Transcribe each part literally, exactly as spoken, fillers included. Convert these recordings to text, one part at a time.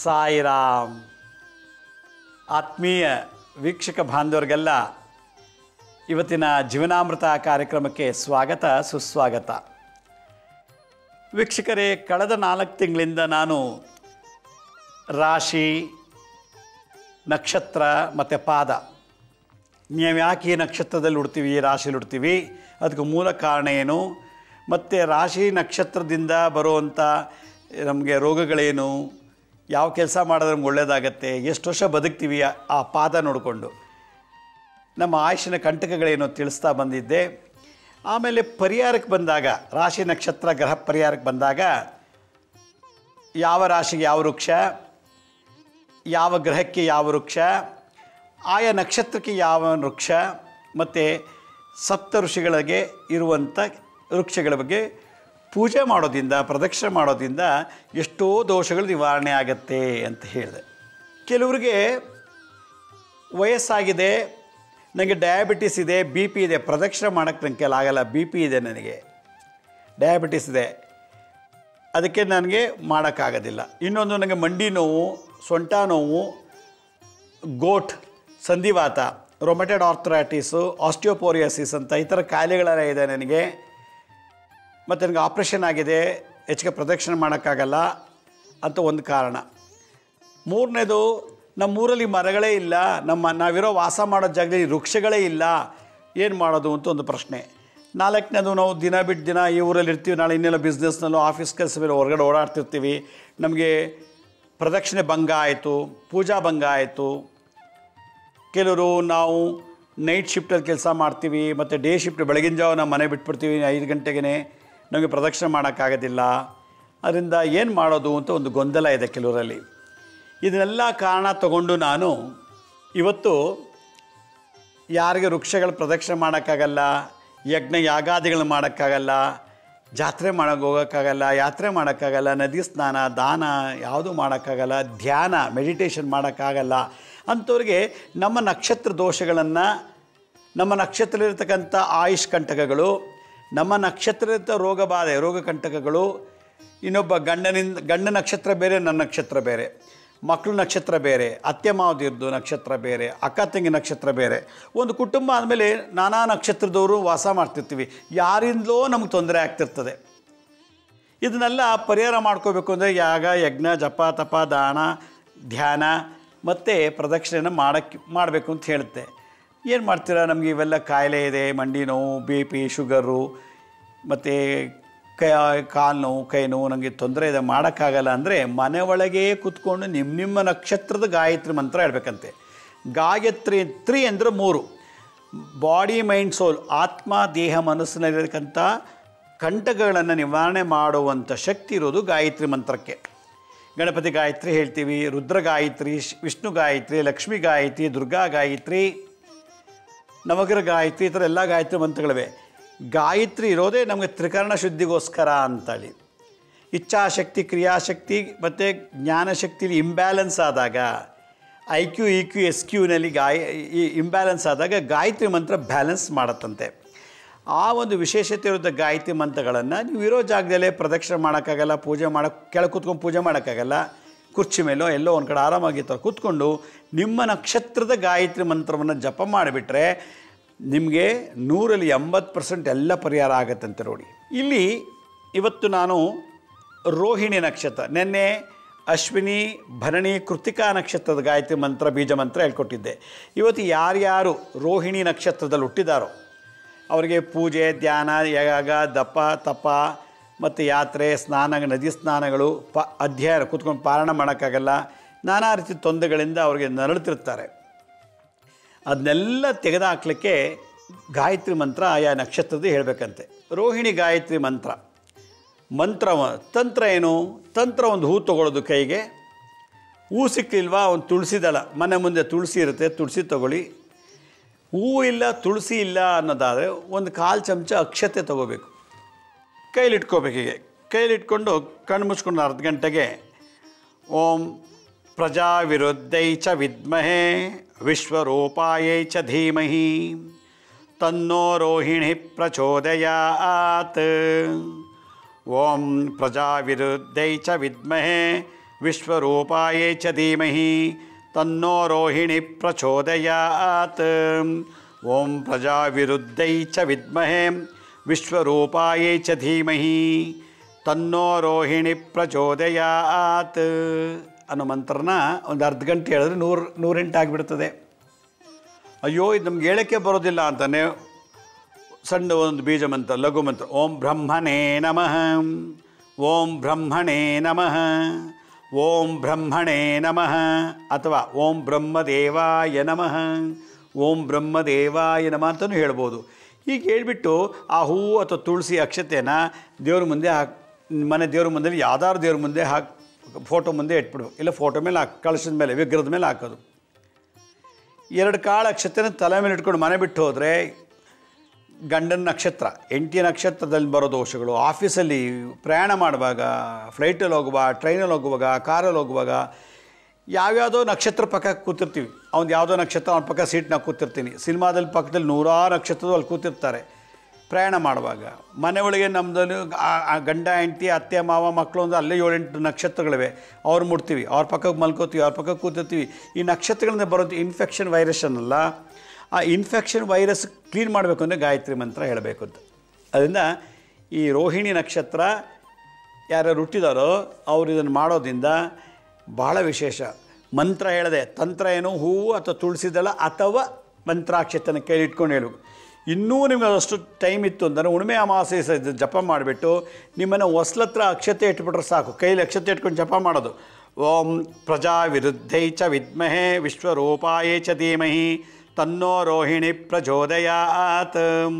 ಸಾಯಿರಾಮ್. ಆತ್ಮೀಯ ವೀಕ್ಷಕ ಬಾಂಧವರಿಗೆಲ್ಲ ಇವತ್ತಿನ ಜೀವನಾಮೃತ ಕಾರ್ಯಕ್ರಮಕ್ಕೆ ಸ್ವಾಗತ ಸುಸ್ವಾಗತ. ವೀಕ್ಷಕರೇ, ಕಳೆದ ನಾಲ್ಕು ತಿಂಗಳಿಂದ ನಾನು ರಾಶಿ, ನಕ್ಷತ್ರ ಮತ್ತು ಪಾದ, ನೀವು ಯಾಕೆ ಈ ನಕ್ಷತ್ರದಲ್ಲಿ ಹುಡ್ತೀವಿ, ರಾಶಿಲಿ ಹುಡ್ತೀವಿ, ಅದಕ್ಕೆ ಮೂಲ ಕಾರಣ ಏನು, ಮತ್ತು ರಾಶಿ ನಕ್ಷತ್ರದಿಂದ ಬರುವಂಥ ನಮಗೆ ರೋಗಗಳೇನು, ಯಾವ ಕೆಲಸ ಮಾಡಿದ್ರೆ ನಮ್ಗೆ ಒಳ್ಳೆಯದಾಗತ್ತೆ, ಎಷ್ಟು ವರ್ಷ ಬದುಕ್ತೀವಿ ಆ ಪಾದ ನೋಡಿಕೊಂಡು ನಮ್ಮ ಆಯುಷಿನ ಕಂಟಕಗಳೇನು ತಿಳಿಸ್ತಾ ಬಂದಿದ್ದೆ. ಆಮೇಲೆ ಪರಿಹಾರಕ್ಕೆ ಬಂದಾಗ, ರಾಶಿ ನಕ್ಷತ್ರ ಗ್ರಹ ಪರಿಹಾರಕ್ಕೆ ಬಂದಾಗ ಯಾವ ರಾಶಿಗೆ ಯಾವ ವೃಕ್ಷ, ಯಾವ ಗ್ರಹಕ್ಕೆ ಯಾವ ವೃಕ್ಷ, ಆಯಾ ನಕ್ಷತ್ರಕ್ಕೆ ಯಾವ ವೃಕ್ಷ, ಮತ್ತು ಸಪ್ತ ಋಷಿಗಳಿಗೆ ಇರುವಂಥ ವೃಕ್ಷಗಳ ಬಗ್ಗೆ ಪೂಜೆ ಮಾಡೋದ್ರಿಂದ, ಪ್ರದಕ್ಷಿಣೆ ಮಾಡೋದ್ರಿಂದ ಎಷ್ಟೋ ದೋಷಗಳು ನಿವಾರಣೆ ಆಗುತ್ತೆ ಅಂತ ಹೇಳಿದೆ. ಕೆಲವರಿಗೆ ವಯಸ್ಸಾಗಿದೆ, ನನಗೆ ಡಯಾಬಿಟಿಸ್ ಇದೆ, ಬಿ ಪಿ ಇದೆ, ಪ್ರದಕ್ಷಿಣೆ ಮಾಡೋಕ್ಕೆ ನನಗೆ ಕೆಲ ಆಗಲ್ಲ, ಬಿ ಪಿ ಇದೆ, ನನಗೆ ಡಯಾಬಿಟಿಸ್ ಇದೆ, ಅದಕ್ಕೆ ನನಗೆ ಮಾಡೋಕ್ಕಾಗೋದಿಲ್ಲ. ಇನ್ನೊಂದು, ನನಗೆ ಮಂಡಿ ನೋವು, ಸೊಂಟ ನೋವು, ಗೋಟ್, ಸಂಧಿವಾತ, ರೊಮಟೆಡ್ ಆರ್ಥರೈಟಿಸು, ಆಸ್ಟಿಯೋಪೋರಿಯಾಸಿಸ್ ಅಂತ ಈ ಥರ ಕಾಯಿಲೆಗಳೆಲ್ಲ ಇದೆ ನನಗೆ, ಮತ್ತು ನನಗೆ ಆಪ್ರೇಷನ್ ಆಗಿದೆ, ಹೆಚ್ಚಿಗೆ ಪ್ರದಕ್ಷಿಣೆ ಮಾಡೋಕ್ಕಾಗಲ್ಲ ಅಂತ ಒಂದು ಕಾರಣ. ಮೂರನೇದು, ನಮ್ಮೂರಲ್ಲಿ ಮರಗಳೇ ಇಲ್ಲ, ನಮ್ಮ ನಾವಿರೋ ವಾಸ ಮಾಡೋ ಜಾಗದಲ್ಲಿ ವೃಕ್ಷಗಳೇ ಇಲ್ಲ, ಏನು ಮಾಡೋದು ಅಂತ ಒಂದು ಪ್ರಶ್ನೆ. ನಾಲ್ಕನೇದು, ನಾವು ದಿನ ಬಿಟ್ಟು ದಿನ ಈ ಊರಲ್ಲಿ ಇರ್ತೀವಿ, ನಾಳೆ ಇನ್ನೆಲ್ಲ ಬಿಸ್ನೆಸ್ನಲ್ಲೋ ಆಫೀಸ್ ಕೆಲಸ ಮೇಲೆ ಹೊರಗಡೆ ಓಡಾಡ್ತಿರ್ತೀವಿ, ನಮಗೆ ಪ್ರದಕ್ಷಿಣೆ ಭಂಗ ಆಯಿತು, ಪೂಜಾ ಭಂಗ ಆಯಿತು. ಕೆಲವರು ನಾವು ನೈಟ್ ಶಿಫ್ಟಲ್ಲಿ ಕೆಲಸ ಮಾಡ್ತೀವಿ, ಮತ್ತು ಡೇ ಶಿಫ್ಟ್ ಬೆಳಗಿನ ಜಾವ ನಾವು ಮನೆ ಬಿಟ್ಬಿಡ್ತೀವಿ ಐದು ಗಂಟೆಗೆ, ನಮಗೆ ಪ್ರದಕ್ಷಿಣೆ ಮಾಡೋಕ್ಕಾಗೋದಿಲ್ಲ. ಅದರಿಂದ ಏನು ಮಾಡೋದು ಅಂತ ಒಂದು ಗೊಂದಲ ಇದೆ ಕೆಲವರಲ್ಲಿ. ಇದನ್ನೆಲ್ಲ ಕಾರಣ ತಗೊಂಡು ನಾನು ಇವತ್ತು ಯಾರಿಗೆ ವೃಕ್ಷಗಳ ಪ್ರದಕ್ಷಿಣೆ ಮಾಡೋಕ್ಕಾಗಲ್ಲ, ಯಜ್ಞ ಯಾಗಾದಿಗಳನ್ನ ಮಾಡೋಕ್ಕಾಗಲ್ಲ, ಜಾತ್ರೆ ಮಾಡೋಕ್ಕೆ ಹೋಗೋಕ್ಕಾಗಲ್ಲ, ಯಾತ್ರೆ ಮಾಡೋಕ್ಕಾಗಲ್ಲ, ನದಿ ಸ್ನಾನ, ದಾನ ಯಾವುದೂ ಮಾಡೋಕ್ಕಾಗಲ್ಲ, ಧ್ಯಾನ ಮೆಡಿಟೇಷನ್ ಮಾಡೋಕ್ಕಾಗಲ್ಲ ಅಂಥವ್ರಿಗೆ ನಮ್ಮ ನಕ್ಷತ್ರ ದೋಷಗಳನ್ನು, ನಮ್ಮ ನಕ್ಷತ್ರದಲ್ಲಿರ್ತಕ್ಕಂಥ ಆಯುಷ್ ಕಂಟಕಗಳು, ನಮ್ಮ ನಕ್ಷತ್ರದ ರೋಗ ಬಾಧೆ, ರೋಗ ಕಂಟಕಗಳು, ಇನ್ನೊಬ್ಬ ಗಂಡನಿಂದ ಗಂಡ ನಕ್ಷತ್ರ ಬೇರೆ, ನನ್ನ ನಕ್ಷತ್ರ ಬೇರೆ, ಮಕ್ಕಳು ನಕ್ಷತ್ರ ಬೇರೆ, ಅತ್ತೆ ಮಾವದಿರ್ದು ನಕ್ಷತ್ರ ಬೇರೆ, ಅಕ್ಕ ತಂಗಿ ನಕ್ಷತ್ರ ಬೇರೆ, ಒಂದು ಕುಟುಂಬ ಆದಮೇಲೆ ನಾನಾ ನಕ್ಷತ್ರದವರು ವಾಸ ಮಾಡ್ತಿರ್ತೀವಿ, ಯಾರಿಂದಲೋ ನಮಗೆ ತೊಂದರೆ ಆಗ್ತಿರ್ತದೆ. ಇದನ್ನೆಲ್ಲ ಪರಿಹಾರ ಮಾಡ್ಕೋಬೇಕು ಅಂದರೆ ಯಾಗ, ಯಜ್ಞ, ಜಪ, ತಪ, ದಾನ, ಧ್ಯಾನ ಮತ್ತು ಪ್ರದಕ್ಷಿಣೆಯನ್ನು ಮಾಡೋಕ್ಕೆ ಮಾಡಬೇಕು ಅಂತ ಹೇಳುತ್ತೆ. ಏನು ಮಾಡ್ತೀರಾ, ನಮಗೆ ಇವೆಲ್ಲ ಕಾಯಿಲೆ ಇದೆ, ಮಂಡಿ ನೋವು, ಬಿ ಪಿ, ಶುಗರು, ಮತ್ತು ಕೈ ಕಾಲು ನೋವು, ಕೈ ನೋವು, ನನಗೆ ತೊಂದರೆ ಇದೆ, ಮಾಡೋಕ್ಕಾಗಲ್ಲ ಅಂದರೆ ಮನೆ ಒಳಗೇ ಕೂತ್ಕೊಂಡು ನಿಮ್ಮ ನಿಮ್ಮ ನಕ್ಷತ್ರದ ಗಾಯತ್ರಿ ಮಂತ್ರ ಹೇಳ್ಬೇಕಂತೆ. ಗಾಯತ್ರಿ ತ್ರಿ ಅಂದರೆ ಮೂರು, ಬಾಡಿ, ಮೈಂಡ್, ಸೋಲ್, ಆತ್ಮ, ದೇಹ, ಮನಸ್ಸಿನಲ್ಲಿರತಕ್ಕಂಥ ಕಂಟಕಗಳನ್ನು ನಿವಾರಣೆ ಮಾಡುವಂಥ ಶಕ್ತಿ ಇರೋದು ಗಾಯತ್ರಿ ಮಂತ್ರಕ್ಕೆ. ಗಣಪತಿ ಗಾಯತ್ರಿ ಹೇಳ್ತೀವಿ, ರುದ್ರ ಗಾಯತ್ರಿ, ವಿಷ್ಣು ಗಾಯತ್ರಿ, ಲಕ್ಷ್ಮೀ ಗಾಯತ್ರಿ, ದುರ್ಗಾ ಗಾಯತ್ರಿ, ನವಗ್ರಹ ಗಾಯತ್ರಿ, ಈ ಥರ ಎಲ್ಲ ಗಾಯತ್ರಿ ಮಂತ್ರಗಳಿವೆ. ಗಾಯತ್ರಿ ಇರೋದೇ ನಮಗೆ ತ್ರಿಕರಣ ಶುದ್ಧಿಗೋಸ್ಕರ ಅಂತೇಳಿ. ಇಚ್ಛಾಶಕ್ತಿ, ಕ್ರಿಯಾಶಕ್ತಿ ಮತ್ತು ಜ್ಞಾನಶಕ್ತಿಲಿ ಇಂಬ್ಯಾಲೆನ್ಸ್ ಆದಾಗ, I Q, E Q, S ಕ್ಯೂನಲ್ಲಿ ಗಾಯ ಈ ಇಂಬ್ಯಾಲೆನ್ಸ್ ಆದಾಗ ಗಾಯತ್ರಿ ಮಂತ್ರ ಬ್ಯಾಲೆನ್ಸ್ ಮಾಡತ್ತಂತೆ. ಆ ಒಂದು ವಿಶೇಷತೆ ಇರೋದ ಗಾಯತ್ರಿ ಮಂತ್ರಗಳನ್ನು ನೀವು ಇರೋ ಜಾಗದಲ್ಲೇ ಪ್ರದಕ್ಷಿಣೆ ಮಾಡೋಕ್ಕಾಗಲ್ಲ, ಪೂಜೆ ಮಾಡೋಕ್ಕೆ ಕೆಳಗೆ ಕೂತ್ಕೊಂಡು ಪೂಜೆ ಮಾಡೋಕ್ಕಾಗಲ್ಲ, ಕುರ್ಚಿ ಮೇಲೋ ಎಲ್ಲೋ ಒಂದು ಕಡೆ ಆರಾಮಾಗಿ ತರ ಕೂತ್ಕೊಂಡು ನಿಮ್ಮ ನಕ್ಷತ್ರದ ಗಾಯತ್ರಿ ಮಂತ್ರವನ್ನು ಜಪ ಮಾಡಿಬಿಟ್ರೆ ನಿಮಗೆ ನೂರಲ್ಲಿ ಎಂಬತ್ತು ಪರ್ಸೆಂಟ್ ಎಲ್ಲ ಪರಿಹಾರ ಆಗತ್ತಂತೆ ನೋಡಿ. ಇಲ್ಲಿ ಇವತ್ತು ನಾನು ರೋಹಿಣಿ ನಕ್ಷತ್ರ, ನಿನ್ನೆ ಅಶ್ವಿನಿ, ಭರಣಿ, ಕೃತಿಕಾ ನಕ್ಷತ್ರದ ಗಾಯತ್ರಿ ಮಂತ್ರ, ಬೀಜ ಮಂತ್ರ ಹೇಳ್ಕೊಟ್ಟಿದ್ದೆ. ಇವತ್ತು ಯಾರ್ಯಾರು ರೋಹಿಣಿ ನಕ್ಷತ್ರದಲ್ಲಿ ಹುಟ್ಟಿದಾರೋ ಅವರಿಗೆ ಪೂಜೆ, ಧ್ಯಾನ, ಯಾಗ, ದಪ, ತಪ ಮತ್ತು ಯಾತ್ರೆ, ಸ್ನಾನ, ನದಿ ಸ್ನಾನಗಳು, ಪ ಅಧ್ಯಯನ ಕೂತ್ಕೊಂಡು ಪಾರಾಯಣ ಮಾಡೋಕ್ಕಾಗಲ್ಲ, ನಾನಾ ರೀತಿ ತೊಂದರೆಗಳಿಂದ ಅವರಿಗೆ ನರಳುತ್ತಿರ್ತಾರೆ. ಅದನ್ನೆಲ್ಲ ತೆಗೆದುಹಾಕ್ಲಿಕ್ಕೆ ಗಾಯತ್ರಿ ಮಂತ್ರ ಆಯಾ ನಕ್ಷತ್ರದ ಹೇಳಬೇಕಂತೆ. ರೋಹಿಣಿ ಗಾಯತ್ರಿ ಮಂತ್ರ, ಮಂತ್ರ ತಂತ್ರ ಏನು? ತಂತ್ರ ಒಂದು ಹೂ ತೊಗೊಳ್ಳೋದು ಕೈಗೆ, ಹೂ ಸಿಕ್ಕಿಲ್ವಾ ಒಂದು ತುಳಸಿ ದಳ, ಮನೆ ಮುಂದೆ ತುಳಸಿ ಇರುತ್ತೆ, ತುಳಸಿ ತೊಗೊಳ್ಳಿ. ಹೂ ಇಲ್ಲ, ತುಳಸಿ ಇಲ್ಲ ಅನ್ನೋದಾದರೆ ಒಂದು ಕಾಲು ಚಮಚ ಅಕ್ಷತೆ ತೊಗೋಬೇಕು, ಕೈಲಿಟ್ಕೋಬೇಕು. ಹೀಗೆ ಕೈಲಿಟ್ಕೊಂಡು ಕಣ್ಣು ಮುಚ್ಕೊಂಡು ಅರ್ಧ ಗಂಟೆಗೆ ಓಂ ಪ್ರಜಾವಿರುದ್ಧೈ ಚ ವಿದ್ಮಹೇ ವಿಶ್ವರೂಪಾಯೈ ಚ ಧೀಮಹಿ ತನ್ನೋ ರೋಹಿಣಿ ಪ್ರಚೋದಯಾತ್. ಓಂ ಪ್ರಜಾವಿರುದ್ಧೈ ಚ ವಿದ್ಮಹೇ ವಿಶ್ವರೂಪಾಯೇ ಚ ಧೀಮಹಿ ತನ್ನೋ ರೋಹಿಣಿ ಪ್ರಚೋದಯಾತ್. ಓಂ ಪ್ರಜಾವಿರುದ್ಧೈ ಚ ವಿದ್ಮಹೇ ವಿಶ್ವರೂಪಾಯೇ ಚ ಧೀಮಹಿ ತನ್ನೋ ರೋಹಿಣಿ ಪ್ರಚೋದಯಾತ್ ಅನ್ನೋ ಮಂತ್ರನ ಒಂದು ಅರ್ಧ ಗಂಟೆ ಹೇಳಿದ್ರೆ ನೂರು ನೂರೆಂಟು ಆಗಿಬಿಡ್ತದೆ. ಅಯ್ಯೋ ಇದು ನಮ್ಗೆ ಹೇಳೋಕ್ಕೆ ಬರೋದಿಲ್ಲ ಅಂತಾನೆ ಸಣ್ಣ ಒಂದು ಬೀಜ ಮಂತ್ರ, ಲಘು ಮಂತ್ರ. ಓಂ ಬ್ರಹ್ಮಣೇ ನಮಃ, ಓಂ ಬ್ರಹ್ಮಣೇ ನಮಃ, ಓಂ ಬ್ರಹ್ಮಣೇ ನಮಃ, ಅಥವಾ ಓಂ ಬ್ರಹ್ಮದೇವಾಯ ನಮಃ, ಓಂ ಬ್ರಹ್ಮದೇವಾಯ ನಮಃ ಅಂತಲೂ ಹೇಳ್ಬೋದು. ಹೀಗೆ ಹೇಳ್ಬಿಟ್ಟು ಆ ಹೂವು ಅಥವಾ ತುಳಸಿ ಅಕ್ಷತೆಯನ್ನು ದೇವ್ರ ಮುಂದೆ ಹಾಕಿ, ಮನೆ ದೇವ್ರ ಮುಂದೆ ಯಾವ್ದಾದ್ರು ದೇವ್ರ ಮುಂದೆ ಹಾಕಿ ಫೋಟೋ ಮುಂದೆ ಇಟ್ಬಿಡು, ಇಲ್ಲ ಫೋಟೋ ಮೇಲೆ ಹಾಕಿ ಕಳಶದ ಮೇಲೆ ವಿಗ್ರಹದ ಮೇಲೆ ಹಾಕೋದು. ಎರಡು ಕಾಳು ಅಕ್ಷತೆನ ತಲೆ ಮೇಲೆ ಇಟ್ಕೊಂಡು ಮನೆ ಬಿಟ್ಟು ಹೋದರೆ ಗಂಡನ ನಕ್ಷತ್ರ, ಹೆಂಡತಿ ನಕ್ಷತ್ರದಲ್ಲಿ ಬರೋ ದೋಷಗಳು, ಆಫೀಸಲ್ಲಿ ಪ್ರಯಾಣ ಮಾಡುವಾಗ, ಫ್ಲೈಟಲ್ಲಿ ಹೋಗುವಾಗ, ಟ್ರೈನಲ್ಲಿ ಹೋಗುವಾಗ, ಕಾರಲ್ಲಿ ಹೋಗುವಾಗ, ಯಾವ್ಯಾವುದೋ ನಕ್ಷತ್ರ ಪಕ್ಕ ಕೂತಿರ್ತೀವಿ. ಅವ್ನು ಯಾವುದೋ ನಕ್ಷತ್ರ ಅವನ ಪಕ್ಕ ಸೀಟ್ನಾಗ ಕೂತಿರ್ತೀನಿ. ಸಿನಿಮಾದಲ್ಲಿ ಪಕ್ಕದಲ್ಲಿ ನೂರಾರು ನಕ್ಷತ್ರದ್ದು ಅಲ್ಲಿ ಕೂತಿರ್ತಾರೆ. ಪ್ರಯಾಣ ಮಾಡುವಾಗ ಮನೆ ಒಳಗೆ ನಮ್ಮದಲ್ಲಿ ಗಂಡ ಹೆಂಡತಿ ಅತ್ತೆ ಮಾವ ಮಕ್ಕಳು ಅಂದರೆ ಅಲ್ಲೇ ಏಳೆಂಟು ನಕ್ಷತ್ರಗಳಿವೆ. ಅವ್ರು ಮುಟ್ತೀವಿ, ಅವ್ರ ಪಕ್ಕಕ್ಕೆ ಮಲ್ಕೋತೀವಿ, ಅವ್ರ ಪಕ್ಕಕ್ಕೆ ಕೂತಿರ್ತೀವಿ. ಈ ನಕ್ಷತ್ರಗಳಿಂದ ಬರೋದು ಇನ್ಫೆಕ್ಷನ್ ವೈರಸ್ ಅನ್ನಲ್ಲ, ಆ ಇನ್ಫೆಕ್ಷನ್ ವೈರಸ್ ಕ್ಲೀನ್ ಮಾಡಬೇಕು ಅಂದರೆ ಗಾಯತ್ರಿ ಮಂತ್ರ ಹೇಳಬೇಕು ಅಂತ. ಅದರಿಂದ ಈ ರೋಹಿಣಿ ನಕ್ಷತ್ರ ಯಾರು ಹುಟ್ಟಿದಾರೋ ಅವರು ಇದನ್ನು ಮಾಡೋದ್ರಿಂದ ಭಾಳ ವಿಶೇಷ. ಮಂತ್ರ ಹೇಳದೆ, ತಂತ್ರ ಏನು, ಹೂವು ಅಥವಾ ತುಳಸಿದಳ ಅಥವಾ ಮಂತ್ರಾಕ್ಷತೆನ ಕೈಲಿ ಇಟ್ಕೊಂಡು ಹೇಳಬೇಕು. ಇನ್ನೂ ನಿಮಗೆ ಅದಷ್ಟು ಟೈಮ್ ಇತ್ತು ಅಂದರೆ ಹುಣ್ಣಿಮೆ ಅಮಾವಾಸ್ಯೆ ಜಪ ಮಾಡಿಬಿಟ್ಟು ನಿಮ್ಮನ್ನು ಹೊಸ್ಲತ್ರ ಅಕ್ಷತೆ ಇಟ್ಬಿಟ್ರೆ ಸಾಕು. ಕೈಲಿ ಅಕ್ಷತೆ ಇಟ್ಕೊಂಡು ಜಪ ಮಾಡೋದು. ಓಂ ಪ್ರಜಾವಿರುದ್ಧೈ ಚ ವಿದ್ಮಹೇ ವಿಶ್ವರೂಪಾಯೇ ಚ ಧೀಮಹಿ ತನ್ನೋ ರೋಹಿಣಿ ಪ್ರಚೋದಯಾತ್.